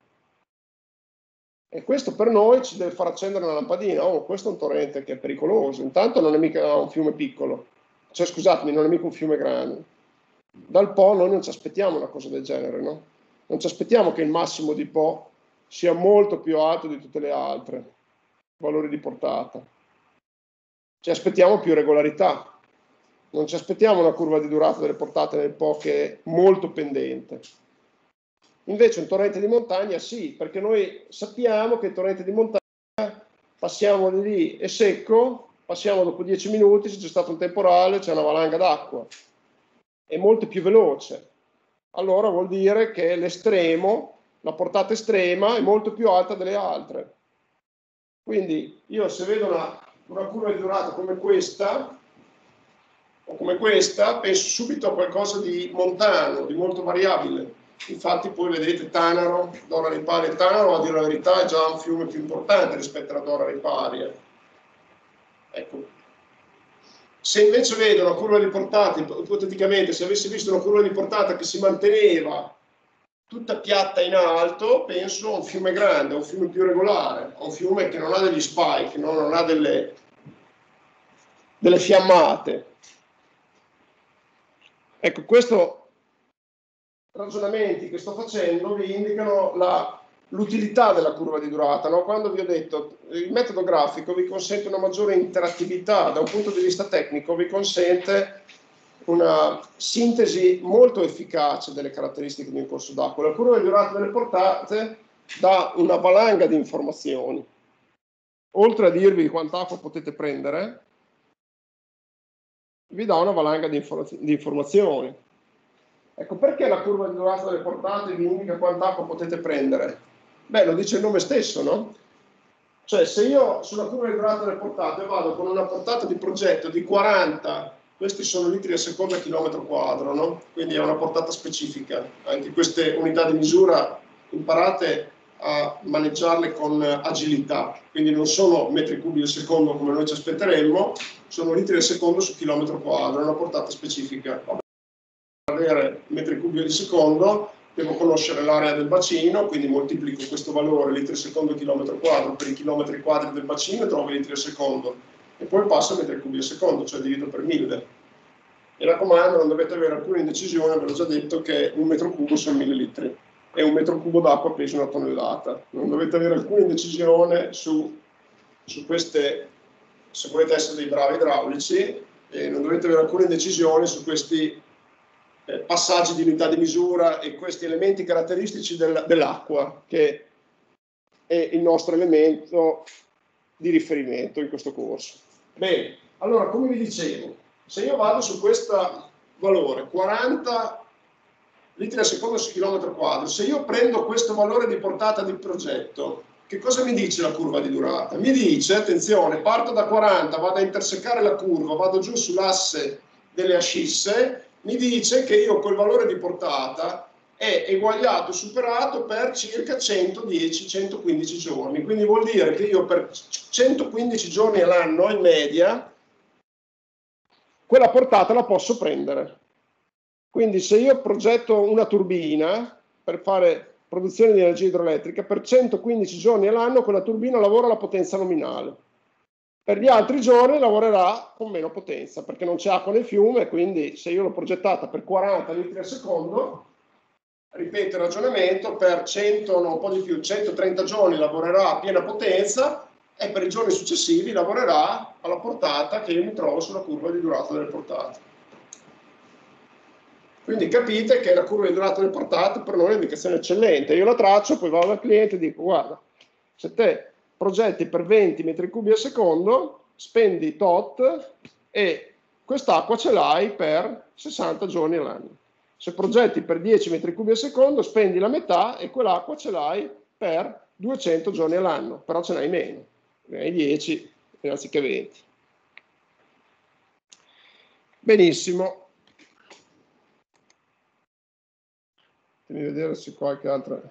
E questo per noi ci deve far accendere una lampadina. Oh, questo è un torrente che è pericoloso. Intanto non è mica un fiume piccolo. Cioè, scusatemi, non è mica un fiume grande. Dal Po noi non ci aspettiamo una cosa del genere, no? Non ci aspettiamo che il massimo di Po sia molto più alto di tutte le altre valori di portata. Ci aspettiamo più regolarità. Non ci aspettiamo una curva di durata delle portate nel Po che è molto pendente. Invece un torrente di montagna sì, perché noi sappiamo che il torrente di montagna passiamo di lì, è secco, passiamo dopo dieci minuti, se c'è stato un temporale, c'è una valanga d'acqua. È molto più veloce. Allora vuol dire che l'estremo, la portata estrema, è molto più alta delle altre. Quindi io se vedo una, una curva di durata come questa, o come questa, penso subito a qualcosa di montano, di molto variabile. Infatti poi vedete Tanaro, Dora Riparia. Tanaro, a dire la verità, è già un fiume più importante rispetto alla Dora Riparia. Ecco. Se invece vedo una curva di portata, ipoteticamente, se avessi visto una curva di portata che si manteneva tutta piatta in alto, penso a un fiume grande, a un fiume più regolare, a un fiume che non ha degli spike, no? Non ha delle, delle fiammate. Ecco, questi ragionamenti che sto facendo vi indicano l'utilità della curva di durata, no? Quando vi ho detto il metodo grafico vi consente una maggiore interattività, da un punto di vista tecnico vi consente una sintesi molto efficace delle caratteristiche di un corso d'acqua. La curva di durata delle portate dà una valanga di informazioni. Oltre a dirvi quanta acqua potete prendere, vi dà una valanga di, inform di informazioni. Ecco, perché la curva di durata delle portate vi indica quanta acqua potete prendere? Beh, lo dice il nome stesso, no? Cioè, se io sulla curva di durata delle portate vado con una portata di progetto di quaranta, questi sono litri al secondo a chilometro quadro, no? Quindi è una portata specifica. Anche queste unità di misura imparate a maneggiarle con agilità, quindi non sono metri cubi al secondo come noi ci aspetteremmo, sono litri al secondo su chilometro quadro, è una portata specifica. Per avere metri cubi al secondo devo conoscere l'area del bacino, quindi moltiplico questo valore litri al secondo chilometro quadro per i chilometri quadri del bacino e trovo i litri al secondo, e poi passo a metri cubi al secondo, cioè divido per mille. Mi raccomando, non dovete avere alcuna indecisione, ve l'ho già detto che un metro cubo sono mille litri e un metro cubo d'acqua pesa una tonnellata. Non dovete avere alcuna indecisione su, su queste, se volete essere dei bravi idraulici, e non dovete avere alcuna indecisione su questi eh, passaggi di unità di misura e questi elementi caratteristici del, dell'acqua, che è il nostro elemento di riferimento in questo corso. Bene, allora, come vi dicevo, se io vado su questo valore, quaranta litri al secondo su chilometro quadro, se io prendo questo valore di portata di progetto, che cosa mi dice la curva di durata? Mi dice, attenzione, parto da quaranta, vado a intersecare la curva, vado giù sull'asse delle ascisse, mi dice che io col valore di portata è eguagliato, superato per circa centodieci centoquindici giorni. Quindi vuol dire che io per centoquindici giorni all'anno, in media, quella portata la posso prendere. Quindi se io progetto una turbina per fare produzione di energia idroelettrica, per centoquindici giorni all'anno quella turbina lavora alla potenza nominale. Per gli altri giorni lavorerà con meno potenza, perché non c'è acqua nel fiume, quindi se io l'ho progettata per quaranta litri al secondo, ripeto il ragionamento, per cento, no, un po' di più, centotrenta giorni lavorerà a piena potenza e per i giorni successivi lavorerà alla portata che io mi trovo sulla curva di durata delle portate. Quindi capite che la curva di durata delle portate per noi è un'indicazione eccellente. Io la traccio, poi vado dal cliente e dico: guarda, se te progetti per venti metri cubi al secondo, spendi tot e quest'acqua ce l'hai per sessanta giorni all'anno. Se progetti per dieci metri cubi al secondo, spendi la metà e quell'acqua ce l'hai per duecento giorni all'anno, però ce n'hai meno, ne hai dieci anziché venti. Benissimo. Fammi vedere se qualche altra.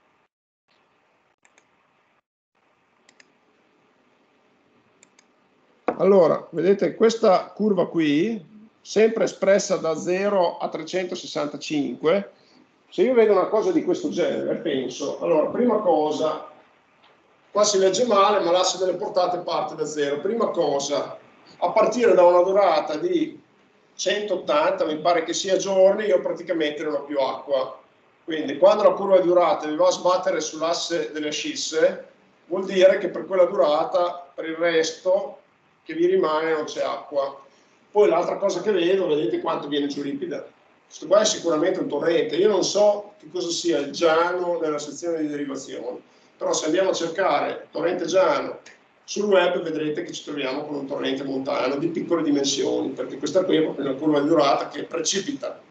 Allora, vedete questa curva qui, sempre espressa da zero a trecentosessantacinque, se io vedo una cosa di questo genere, penso, allora, prima cosa, qua si legge male, ma l'asse delle portate parte da zero. Prima cosa, a partire da una durata di centottanta, mi pare che sia giorni, io praticamente non ho più acqua. Quindi quando la curva di durata vi va a sbattere sull'asse delle ascisse, vuol dire che per quella durata, per il resto che vi rimane, non c'è acqua. Poi l'altra cosa che vedo, vedete quanto viene giù ripida. Questo qua è sicuramente un torrente. Io non so che cosa sia il Giano nella sezione di derivazione, però se andiamo a cercare torrente Giano sul web vedrete che ci troviamo con un torrente montano di piccole dimensioni, perché questa qui è proprio una curva di durata che precipita.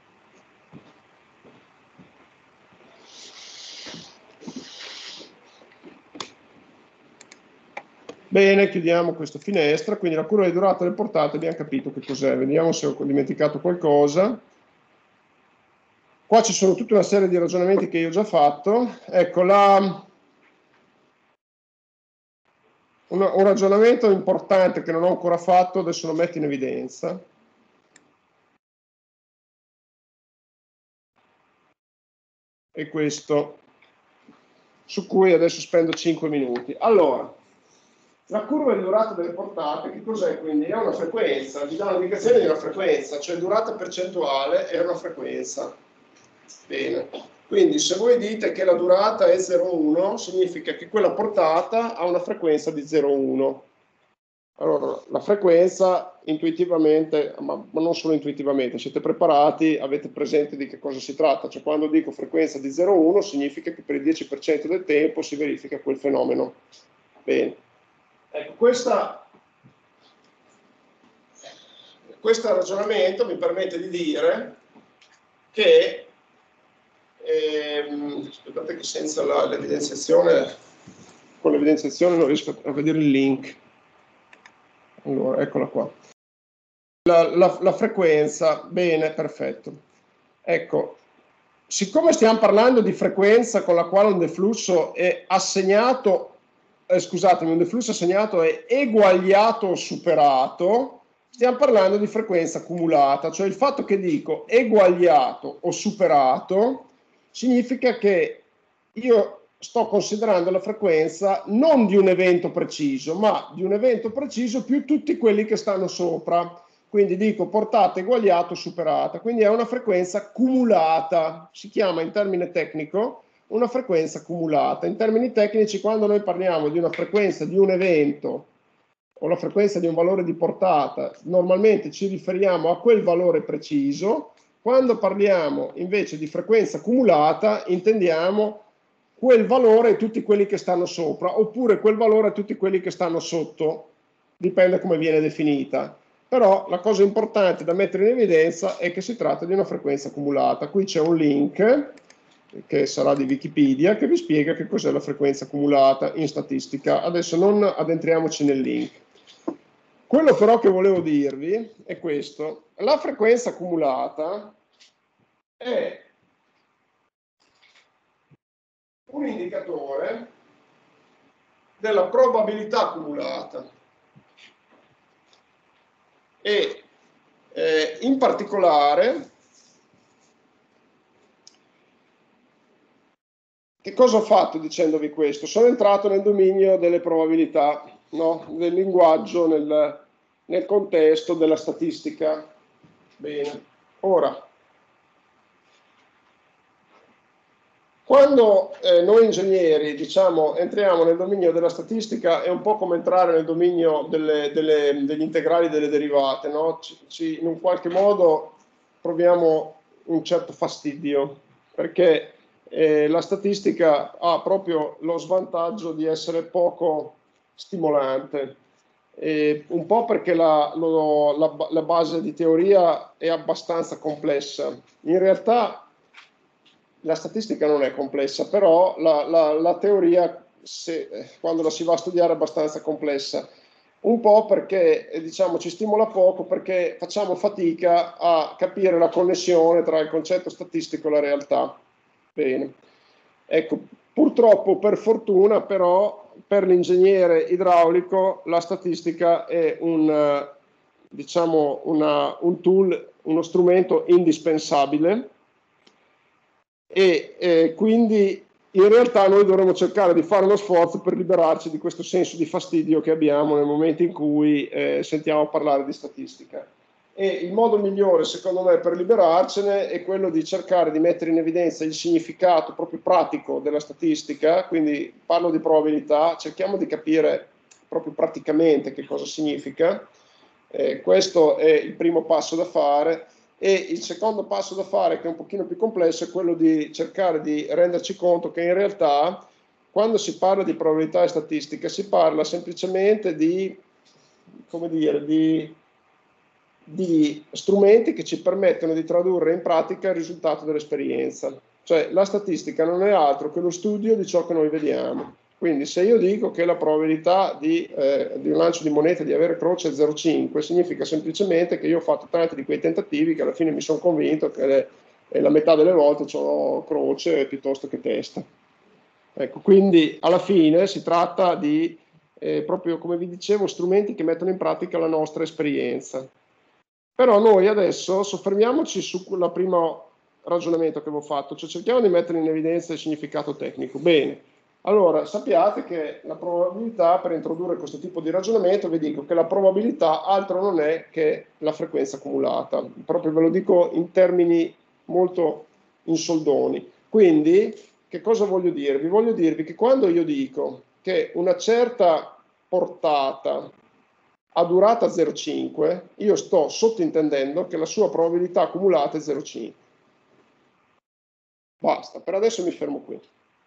Bene, chiudiamo questa finestra, quindi la curva di durata delle portate abbiamo capito che cos'è, vediamo se ho dimenticato qualcosa. Qua ci sono tutta una serie di ragionamenti che io ho già fatto. Ecco, la... un, un ragionamento importante che non ho ancora fatto, adesso lo metto in evidenza. È questo, su cui adesso spendo cinque minuti. Allora, La curva di durata delle portate, che cos'è quindi? È una frequenza, vi dà un'indicazione di una frequenza, cioè durata percentuale è una frequenza. Bene, quindi se voi dite che la durata è zero virgola uno, significa che quella portata ha una frequenza di zero virgola uno. Allora, la frequenza intuitivamente, ma, ma non solo intuitivamente, siete preparati, avete presente di che cosa si tratta, cioè quando dico frequenza di zero virgola uno significa che per il dieci per cento del tempo si verifica quel fenomeno. Bene, ecco, questa, questo ragionamento mi permette di dire che, ehm, aspettate che senza l'evidenziazione, con l'evidenziazione non riesco a vedere il link. Allora, eccola qua. La, la, la frequenza, bene, perfetto. Ecco, siccome stiamo parlando di frequenza con la quale un deflusso è assegnato, eh, scusatemi, un deflusso assegnato è eguagliato o superato, stiamo parlando di frequenza cumulata, cioè il fatto che dico eguagliato o superato significa che io sto considerando la frequenza non di un evento preciso, ma di un evento preciso più tutti quelli che stanno sopra. Quindi dico portata eguagliato superata, quindi è una frequenza cumulata, si chiama in termine tecnico una frequenza cumulata. In termini tecnici, quando noi parliamo di una frequenza di un evento o la frequenza di un valore di portata, normalmente ci riferiamo a quel valore preciso. Quando parliamo invece di frequenza cumulata, intendiamo quel valore e tutti quelli che stanno sopra, oppure quel valore e tutti quelli che stanno sotto, dipende come viene definita. Però la cosa importante da mettere in evidenza è che si tratta di una frequenza cumulata. Qui c'è un link che sarà di Wikipedia che vi spiega che cos'è la frequenza cumulata in statistica. Adesso non addentriamoci nel link. Quello però che volevo dirvi è questo. La frequenza cumulata è un indicatore della probabilità cumulata e eh, in particolare che cosa ho fatto dicendovi questo? Sono entrato nel dominio delle probabilità, no? Del linguaggio, nel, nel contesto della statistica. Bene, ora quando eh, noi ingegneri, diciamo, entriamo nel dominio della statistica è un po' come entrare nel dominio delle, delle, degli integrali delle derivate, no? Ci, ci, in un qualche modo proviamo un certo fastidio, perché eh, la statistica ha proprio lo svantaggio di essere poco stimolante, eh, un po' perché la, lo, la, la base di teoria è abbastanza complessa. In realtà la statistica non è complessa, però la, la, la teoria, se, quando la si va a studiare, è abbastanza complessa. Un po' perché, diciamo, ci stimola poco, perché facciamo fatica a capire la connessione tra il concetto statistico e la realtà. Bene. Ecco, purtroppo, per fortuna, però, per l'ingegnere idraulico la statistica è un, diciamo, una, un tool, uno strumento indispensabile. E eh, quindi in realtà noi dovremmo cercare di fare uno sforzo per liberarci di questo senso di fastidio che abbiamo nel momento in cui eh, sentiamo parlare di statistica. E il modo migliore, secondo me, per liberarcene è quello di cercare di mettere in evidenza il significato proprio pratico della statistica, quindi parlo di probabilità, cerchiamo di capire proprio praticamente che cosa significa. Eh, questo è il primo passo da fare. E il secondo passo da fare, che è un pochino più complesso, è quello di cercare di renderci conto che in realtà quando si parla di probabilità e statistica si parla semplicemente di, come dire, di, di strumenti che ci permettono di tradurre in pratica il risultato dell'esperienza. Cioè la statistica non è altro che lo studio di ciò che noi vediamo. Quindi se io dico che la probabilità di, eh, di un lancio di moneta di avere croce è zero virgola cinque, significa semplicemente che io ho fatto tanti di quei tentativi che alla fine mi sono convinto che le, eh, la metà delle volte ho croce piuttosto che testa. Ecco, quindi alla fine si tratta di, eh, proprio come vi dicevo, strumenti che mettono in pratica la nostra esperienza. Però noi adesso soffermiamoci sul primo ragionamento che avevo fatto, cioè cerchiamo di mettere in evidenza il significato tecnico. Bene. Allora, sappiate che la probabilità, per introdurre questo tipo di ragionamento, vi dico che la probabilità altro non è che la frequenza accumulata, proprio ve lo dico in termini molto in soldoni. Quindi, che cosa voglio dirvi? Voglio dirvi che quando io dico che una certa portata ha durata zero virgola cinque, io sto sottintendendo che la sua probabilità accumulata è zero virgola cinque. Basta, per adesso mi fermo qui.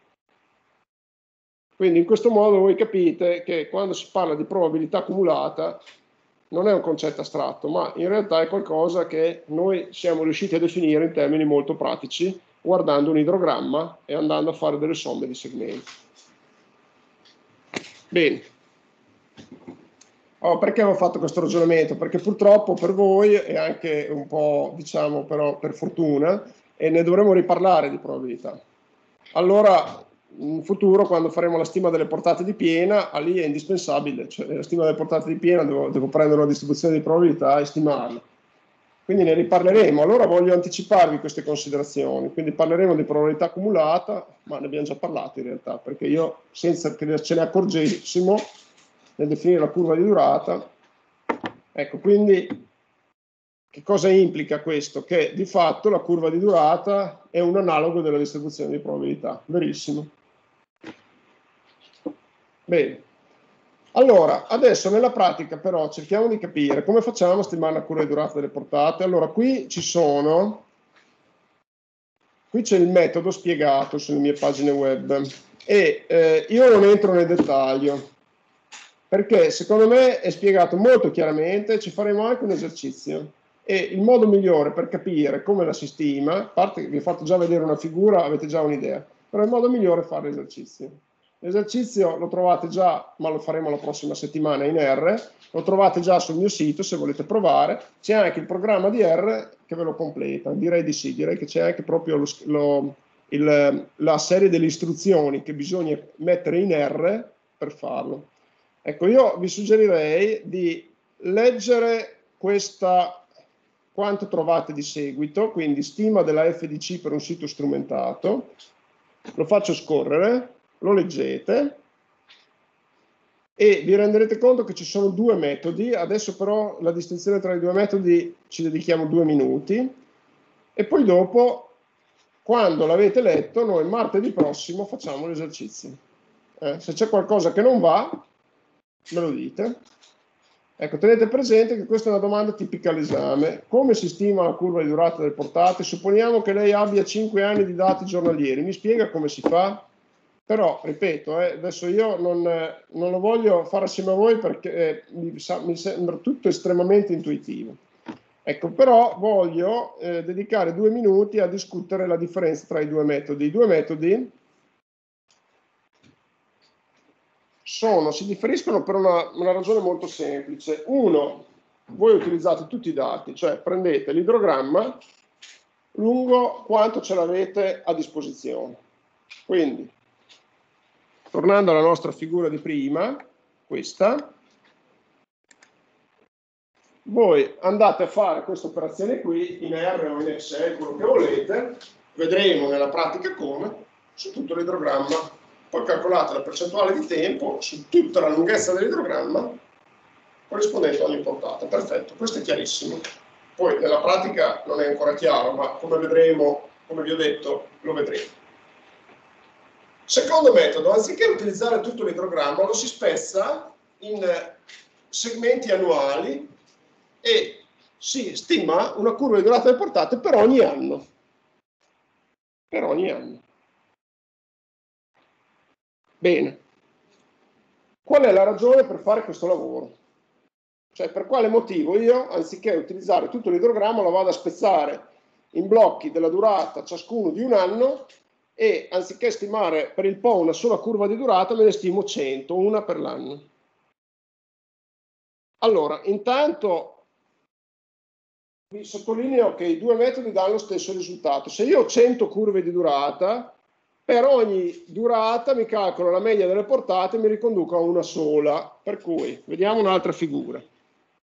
Quindi in questo modo voi capite che quando si parla di probabilità accumulata non è un concetto astratto, ma in realtà è qualcosa che noi siamo riusciti a definire in termini molto pratici, guardando un idrogramma e andando a fare delle somme di segmenti. Bene. Oh, perché ho fatto questo ragionamento? Perché purtroppo per voi, e anche un po', diciamo, però per fortuna, e ne dovremo riparlare di probabilità. Allora, in futuro, quando faremo la stima delle portate di piena, lì è indispensabile, cioè la stima delle portate di piena devo, devo prendere una distribuzione di probabilità e stimarla. Quindi ne riparleremo. Allora voglio anticiparvi queste considerazioni, quindi parleremo di probabilità accumulata, ma ne abbiamo già parlato in realtà, perché io, senza che ce ne accorgessimo, nel definire la curva di durata, ecco, quindi che cosa implica questo? Che di fatto la curva di durata è un analogo della distribuzione di probabilità, verissimo. Bene, allora adesso nella pratica però cerchiamo di capire come facciamo a stimare la curva di durata delle portate. Allora qui ci sono, qui c'è il metodo spiegato sulle mie pagine web e eh, io non entro nel dettaglio perché secondo me è spiegato molto chiaramente, ci faremo anche un esercizio. E il modo migliore per capire come la si stima, a parte che vi ho fatto già vedere una figura, avete già un'idea, però il modo migliore è fare l'esercizio. L'esercizio lo trovate già, ma lo faremo la prossima settimana in R, lo trovate già sul mio sito se volete provare, c'è anche il programma di R che ve lo completa, direi di sì, direi che c'è anche proprio lo, lo, il, la serie delle istruzioni che bisogna mettere in R per farlo. Ecco, io vi suggerirei di leggere questa, quanto trovate di seguito, quindi stima della F D C per un sito strumentato, lo faccio scorrere, lo leggete e vi renderete conto che ci sono due metodi, adesso però la distinzione tra i due metodi ci dedichiamo due minuti e poi dopo, quando l'avete letto, noi martedì prossimo facciamo l'esercizio. Eh, se c'è qualcosa che non va, me lo dite. Ecco, tenete presente che questa è una domanda tipica all'esame. Come si stima la curva di durata delle portate? Supponiamo che lei abbia cinque anni di dati giornalieri. Mi spiega come si fa? Però, ripeto, eh, adesso io non, eh, non lo voglio fare assieme a voi perché eh, mi, sa, mi sembra tutto estremamente intuitivo. Ecco, però voglio eh, dedicare due minuti a discutere la differenza tra i due metodi. I due metodi sono, si differiscono per una, una ragione molto semplice. Uno, voi utilizzate tutti i dati, cioè prendete l'idrogramma lungo quanto ce l'avete a disposizione. Quindi, tornando alla nostra figura di prima, questa, voi andate a fare questa operazione qui in R o in Excel, quello che volete, vedremo nella pratica come, su tutto l'idrogramma. Poi calcolate la percentuale di tempo su tutta la lunghezza dell'idrogramma corrispondente a ogni portata. Perfetto, questo è chiarissimo. Poi nella pratica non è ancora chiaro, ma come vedremo, come vi ho detto, lo vedremo. Secondo metodo, anziché utilizzare tutto l'idrogramma, lo si spezza in segmenti annuali e si stima una curva di durata delle portate per ogni anno. Per ogni anno. Bene. Qual è la ragione per fare questo lavoro? Cioè, per quale motivo io, anziché utilizzare tutto l'idrogramma, lo vado a spezzare in blocchi della durata ciascuno di un anno e anziché stimare per il P O una sola curva di durata, me ne stimo cento, una per l'anno. Allora, intanto vi sottolineo che i due metodi danno lo stesso risultato. Se io ho cento curve di durata, per ogni durata mi calcolo la media delle portate e mi riconduco a una sola. Per cui, vediamo un'altra figura.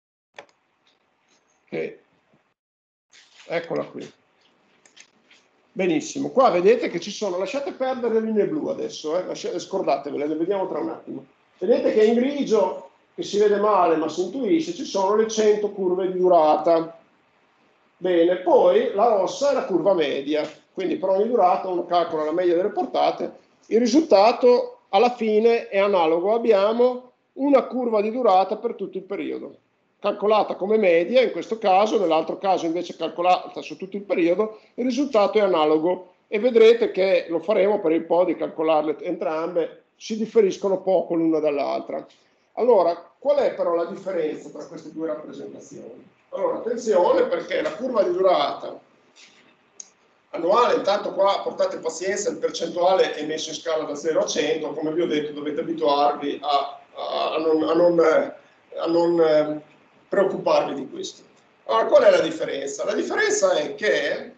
Okay. Eccola qui. Benissimo, qua vedete che ci sono, lasciate perdere le linee blu adesso, eh, lasciate, scordatevele, le vediamo tra un attimo. Vedete che in grigio, che si vede male ma si intuisce, ci sono le cento curve di durata. Bene, poi la rossa è la curva media, quindi per ogni durata uno calcola la media delle portate, il risultato alla fine è analogo, abbiamo una curva di durata per tutto il periodo, calcolata come media in questo caso, nell'altro caso invece calcolata su tutto il periodo, il risultato è analogo e vedrete che lo faremo per il po' di calcolarle entrambe, si differiscono poco l'una dall'altra. Allora, qual è però la differenza tra queste due rappresentazioni? Allora, attenzione perché la curva di durata annuale, intanto qua portate pazienza, il percentuale è messo in scala da zero a cento, come vi ho detto dovete abituarvi a, a, a non, a non, a non eh, preoccuparvi di questo. Allora, qual è la differenza? La differenza è che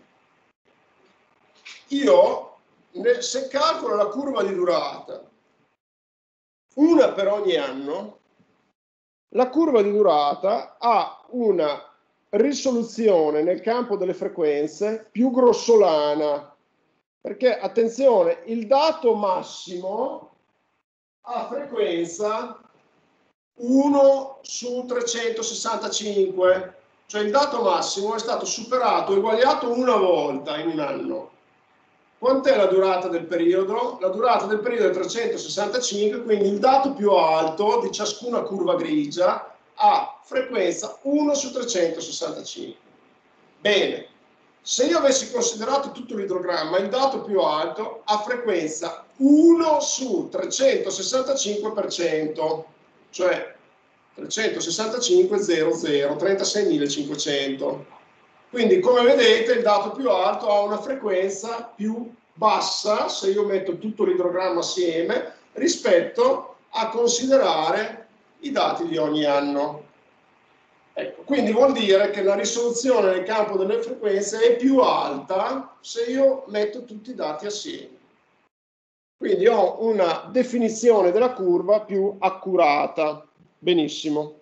io, se calcolo la curva di durata, una per ogni anno, la curva di durata ha una risoluzione nel campo delle frequenze più grossolana, perché attenzione, il dato massimo ha frequenza uno su trecentosessantacinque, cioè il dato massimo è stato superato, eguagliato una volta in un anno. Quant'è la durata del periodo? La durata del periodo è trecentosessantacinque, quindi il dato più alto di ciascuna curva grigia ha frequenza uno su trecentosessantacinque. Bene, se io avessi considerato tutto l'idrogramma, il dato più alto ha frequenza uno su trecentosessantacinque per cento, cioè trecentosessantacinque zero zero, trentaseimilacinquecento. Quindi, come vedete, il dato più alto ha una frequenza più bassa, se io metto tutto l'idrogramma assieme, rispetto a considerare i dati di ogni anno. Ecco, quindi vuol dire che la risoluzione nel campo delle frequenze è più alta se io metto tutti i dati assieme. Quindi ho una definizione della curva più accurata. Benissimo.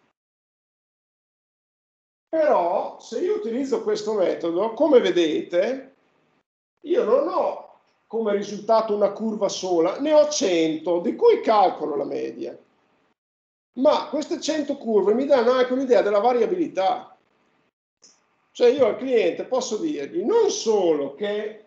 Però, se io utilizzo questo metodo, come vedete, io non ho come risultato una curva sola, ne ho cento, di cui calcolo la media. Ma queste cento curve mi danno anche un'idea della variabilità. Cioè io al cliente posso dirgli non solo che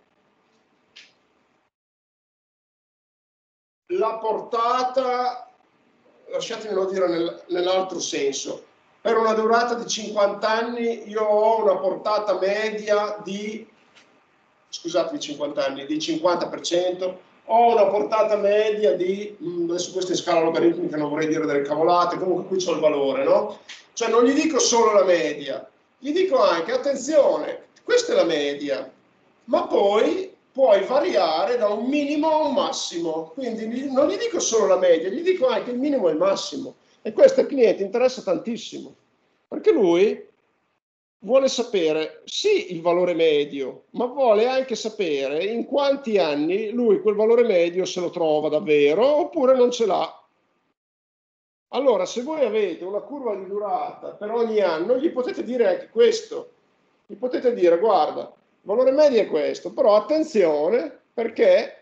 la portata, lasciatemelo dire nel, nell'altro senso, per una durata di cinquanta anni io ho una portata media di, scusate, cinquanta anni, di cinquanta per cento, ho una portata media di, adesso questo in scala logaritmica non vorrei dire delle cavolate, comunque qui c'ho il valore, no? Cioè non gli dico solo la media, gli dico anche, attenzione, questa è la media, ma poi puoi variare da un minimo a un massimo, quindi non gli dico solo la media, gli dico anche il minimo e il massimo. E questo al cliente interessa tantissimo, perché lui vuole sapere sì il valore medio, ma vuole anche sapere in quanti anni lui quel valore medio se lo trova davvero oppure non ce l'ha. Allora, se voi avete una curva di durata per ogni anno, gli potete dire anche questo. Gli potete dire, guarda, il valore medio è questo, però attenzione perché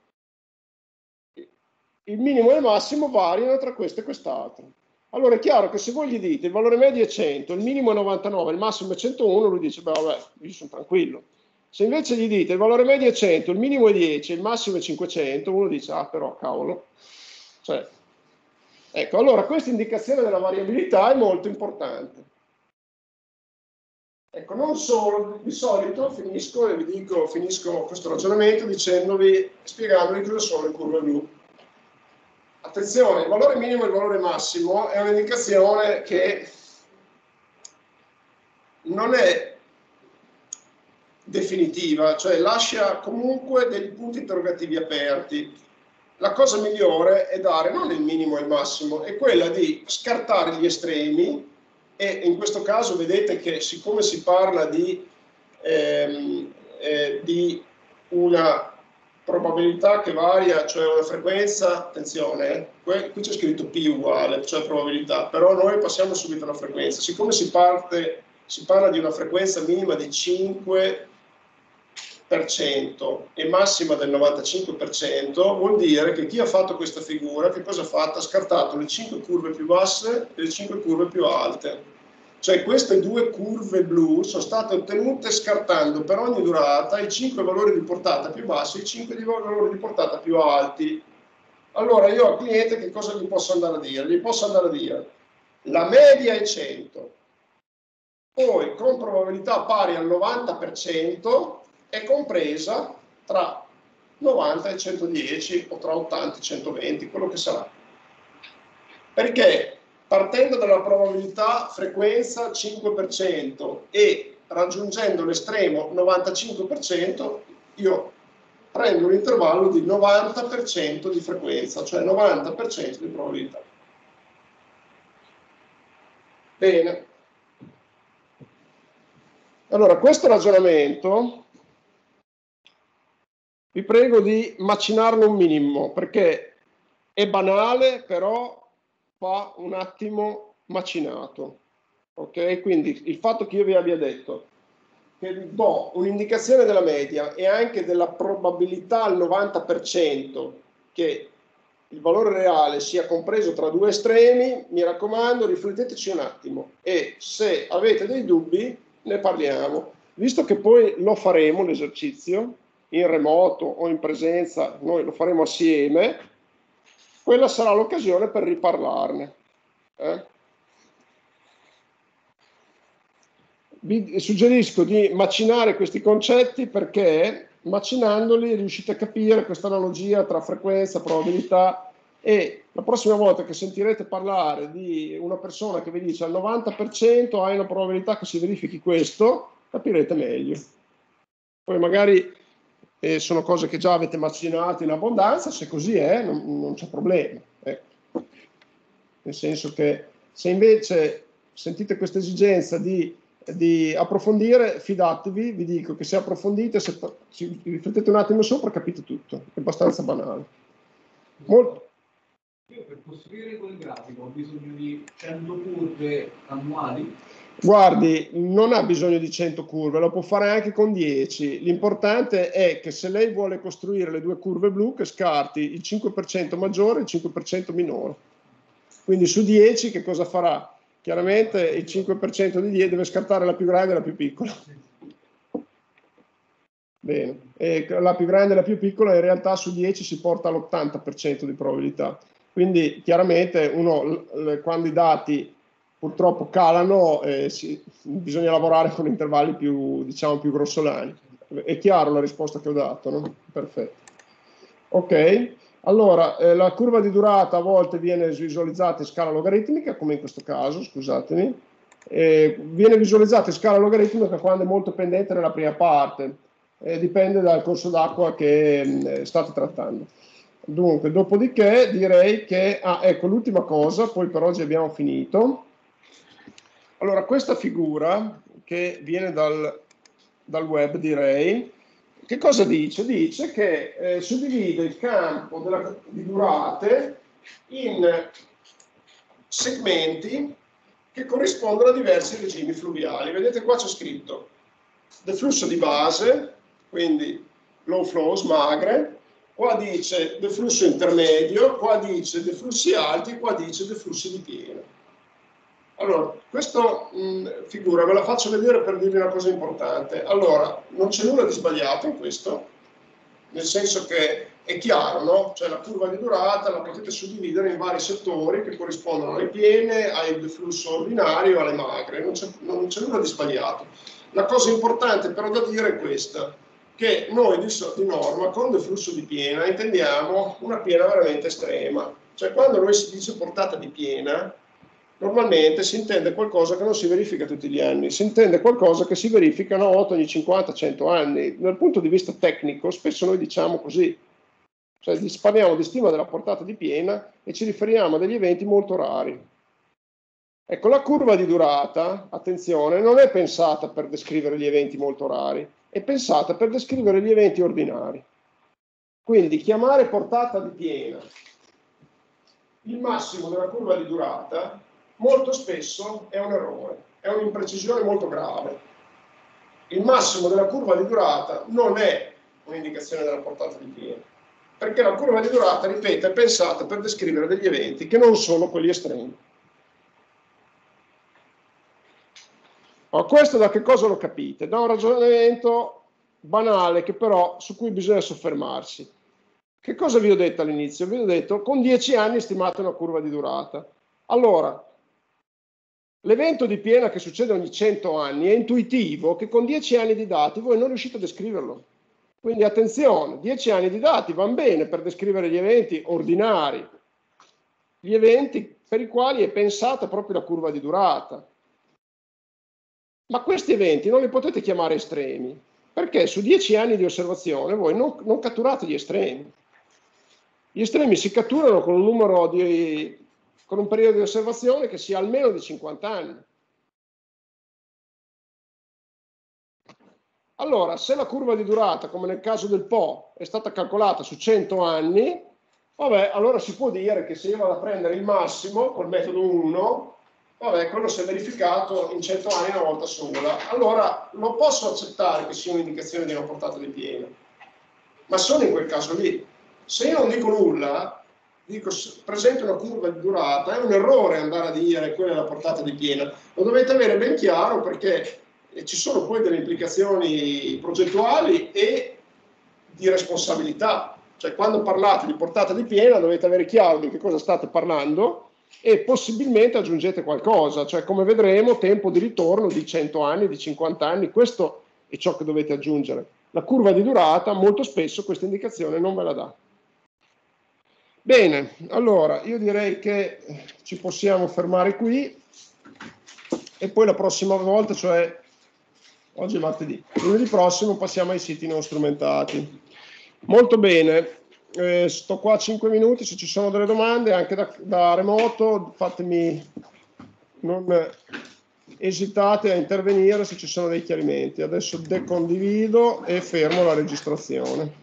il minimo e il massimo variano tra questo e quest'altro. Allora è chiaro che se voi gli dite il valore medio è cento, il minimo è novantanove, il massimo è centouno, lui dice, beh vabbè, io sono tranquillo. Se invece gli dite il valore medio è cento, il minimo è dieci, il massimo è cinquecento, uno dice, ah però, cavolo. Cioè, ecco, allora questa indicazione della variabilità è molto importante. Ecco, non solo, di solito finisco e vi dico, finisco questo ragionamento dicendovi, spiegandovi cosa sono le curve blu. Attenzione, il valore minimo e il valore massimo è un'indicazione che non è definitiva, cioè lascia comunque dei punti interrogativi aperti. La cosa migliore è dare non il minimo e il massimo, è quella di scartare gli estremi e in questo caso vedete che siccome si parla di, ehm, eh, di una probabilità che varia, cioè una frequenza, attenzione, eh, qui c'è scritto P uguale, cioè probabilità, però noi passiamo subito alla frequenza. Siccome si, parte, si parla di una frequenza minima di cinque per cento e massima del novantacinque per cento, vuol dire che chi ha fatto questa figura, che cosa ha fatto? Ha scartato le cinque curve più basse e le cinque curve più alte. Cioè queste due curve blu sono state ottenute scartando per ogni durata i cinque valori di portata più bassi e i cinque valori di portata più alti. Allora io al cliente che cosa gli posso andare a dire? Gli posso andare a dire la media è cento, poi con probabilità pari al novanta per cento è compresa tra novanta e centodieci o tra ottanta e centoventi, quello che sarà. Perché partendo dalla probabilità frequenza cinque per cento e raggiungendo l'estremo novantacinque per cento, io prendo un intervallo di novanta per cento di frequenza, cioè novanta per cento di probabilità. Bene. Allora, questo ragionamento vi prego di macinarlo un minimo, perché è banale, però va un attimo macinato. Ok? Quindi il fatto che io vi abbia detto che do un'indicazione della media e anche della probabilità al novanta per cento che il valore reale sia compreso tra due estremi, mi raccomando, rifletteteci un attimo e se avete dei dubbi ne parliamo. Visto che poi lo faremo l'esercizio in remoto o in presenza, noi lo faremo assieme, quella sarà l'occasione per riparlarne. Eh? Vi suggerisco di macinare questi concetti perché macinandoli riuscite a capire questa analogia tra frequenza, probabilità e la prossima volta che sentirete parlare di una persona che vi dice al novanta per cento hai una probabilità che si verifichi questo, capirete meglio. Poi magari eh, sono cose che già avete macinato in abbondanza, se così è non, non c'è problema. Ecco. Nel senso che se invece sentite questa esigenza di di approfondire, fidatevi, vi dico che se approfondite, se ci riflettete un attimo sopra, capite tutto, è abbastanza banale. Molto. Io per costruire quel grafico ho bisogno di cento curve annuali? Guardi, non ha bisogno di cento curve, lo può fare anche con dieci. L'importante è che se lei vuole costruire le due curve blu, che scarti il cinque per cento maggiore e il cinque per cento minore. Quindi su dieci che cosa farà? Chiaramente il cinque per cento di dieci deve scartare la più grande e la più piccola. Bene, e la più grande e la più piccola in realtà su dieci si porta all'ottanta per cento di probabilità. Quindi chiaramente uno, quando i dati purtroppo calano, eh, si, bisogna lavorare con intervalli più, diciamo, più grossolani. È chiaro la risposta che ho dato, no? Perfetto. Ok. Allora, eh, la curva di durata a volte viene visualizzata in scala logaritmica, come in questo caso, scusatemi, eh, viene visualizzata in scala logaritmica quando è molto pendente nella prima parte, eh, dipende dal corso d'acqua che mh, state trattando. Dunque, dopodiché direi che, ah, ecco l'ultima cosa, poi per oggi abbiamo finito. Allora, questa figura che viene dal, dal web, direi, che cosa dice? Dice che eh, suddivide il campo della, di durate in segmenti che corrispondono a diversi regimi fluviali. Vedete qua c'è scritto deflusso di base, quindi low flows, magre, qua dice deflusso intermedio, qua dice deflussi alti, qua dice deflussi di piena. Allora, questa figura ve la faccio vedere per dirvi una cosa importante. Allora, non c'è nulla di sbagliato in questo, nel senso che è chiaro, no? Cioè la curva di durata la potete suddividere in vari settori che corrispondono alle piene, al deflusso ordinario e alle magre, non c'è, non c'è nulla di sbagliato. La cosa importante però da dire è questa, che noi di, di norma con deflusso di piena intendiamo una piena veramente estrema. Cioè quando noi si dice portata di piena, normalmente si intende qualcosa che non si verifica tutti gli anni, si intende qualcosa che si verifica una volta ogni cinquanta cento anni. Dal punto di vista tecnico, spesso noi diciamo così, cioè parliamo di stima della portata di piena e ci riferiamo a degli eventi molto rari. Ecco, la curva di durata, attenzione, non è pensata per descrivere gli eventi molto rari, è pensata per descrivere gli eventi ordinari. Quindi chiamare portata di piena il massimo della curva di durata molto spesso è un errore, è un'imprecisione molto grave. il massimo della curva di durata non è un'indicazione della portata di piena, perché la curva di durata, ripeto, è pensata per descrivere degli eventi che non sono quelli estremi. Oh, questo da che cosa lo capite? Da un ragionamento banale che però su cui bisogna soffermarsi. Che cosa vi ho detto all'inizio? Vi ho detto con dieci anni stimate una curva di durata. Allora, l'evento di piena che succede ogni cento anni è intuitivo che con dieci anni di dati voi non riuscite a descriverlo. Quindi attenzione, dieci anni di dati vanno bene per descrivere gli eventi ordinari, gli eventi per i quali è pensata proprio la curva di durata. Ma questi eventi non li potete chiamare estremi, perché su dieci anni di osservazione voi non, non catturate gli estremi. Gli estremi si catturano con un numero di, con un periodo di osservazione che sia almeno di cinquanta anni. Allora, se la curva di durata, come nel caso del Po, è stata calcolata su cento anni, vabbè, allora si può dire che se io vado a prendere il massimo col metodo uno, vabbè, quello si è verificato in cento anni una volta sola. Allora, lo posso accettare che sia un'indicazione di una portata di piena, ma solo in quel caso lì. Se io non dico nulla, dico presento una curva di durata, è un errore andare a dire quella è la portata di piena. Lo dovete avere ben chiaro perché ci sono poi delle implicazioni progettuali e di responsabilità. Cioè, quando parlate di portata di piena dovete avere chiaro di che cosa state parlando e possibilmente aggiungete qualcosa. Cioè, come vedremo, tempo di ritorno di cento anni, di cinquanta anni, questo è ciò che dovete aggiungere. La curva di durata molto spesso questa indicazione non ve la dà. Bene, allora io direi che ci possiamo fermare qui e poi la prossima volta, cioè oggi è martedì, lunedì prossimo passiamo ai siti non strumentati. Molto bene, eh, sto qua cinque minuti, se ci sono delle domande anche da, da remoto fatemi, non esitate a intervenire se ci sono dei chiarimenti. Adesso decondivido e fermo la registrazione.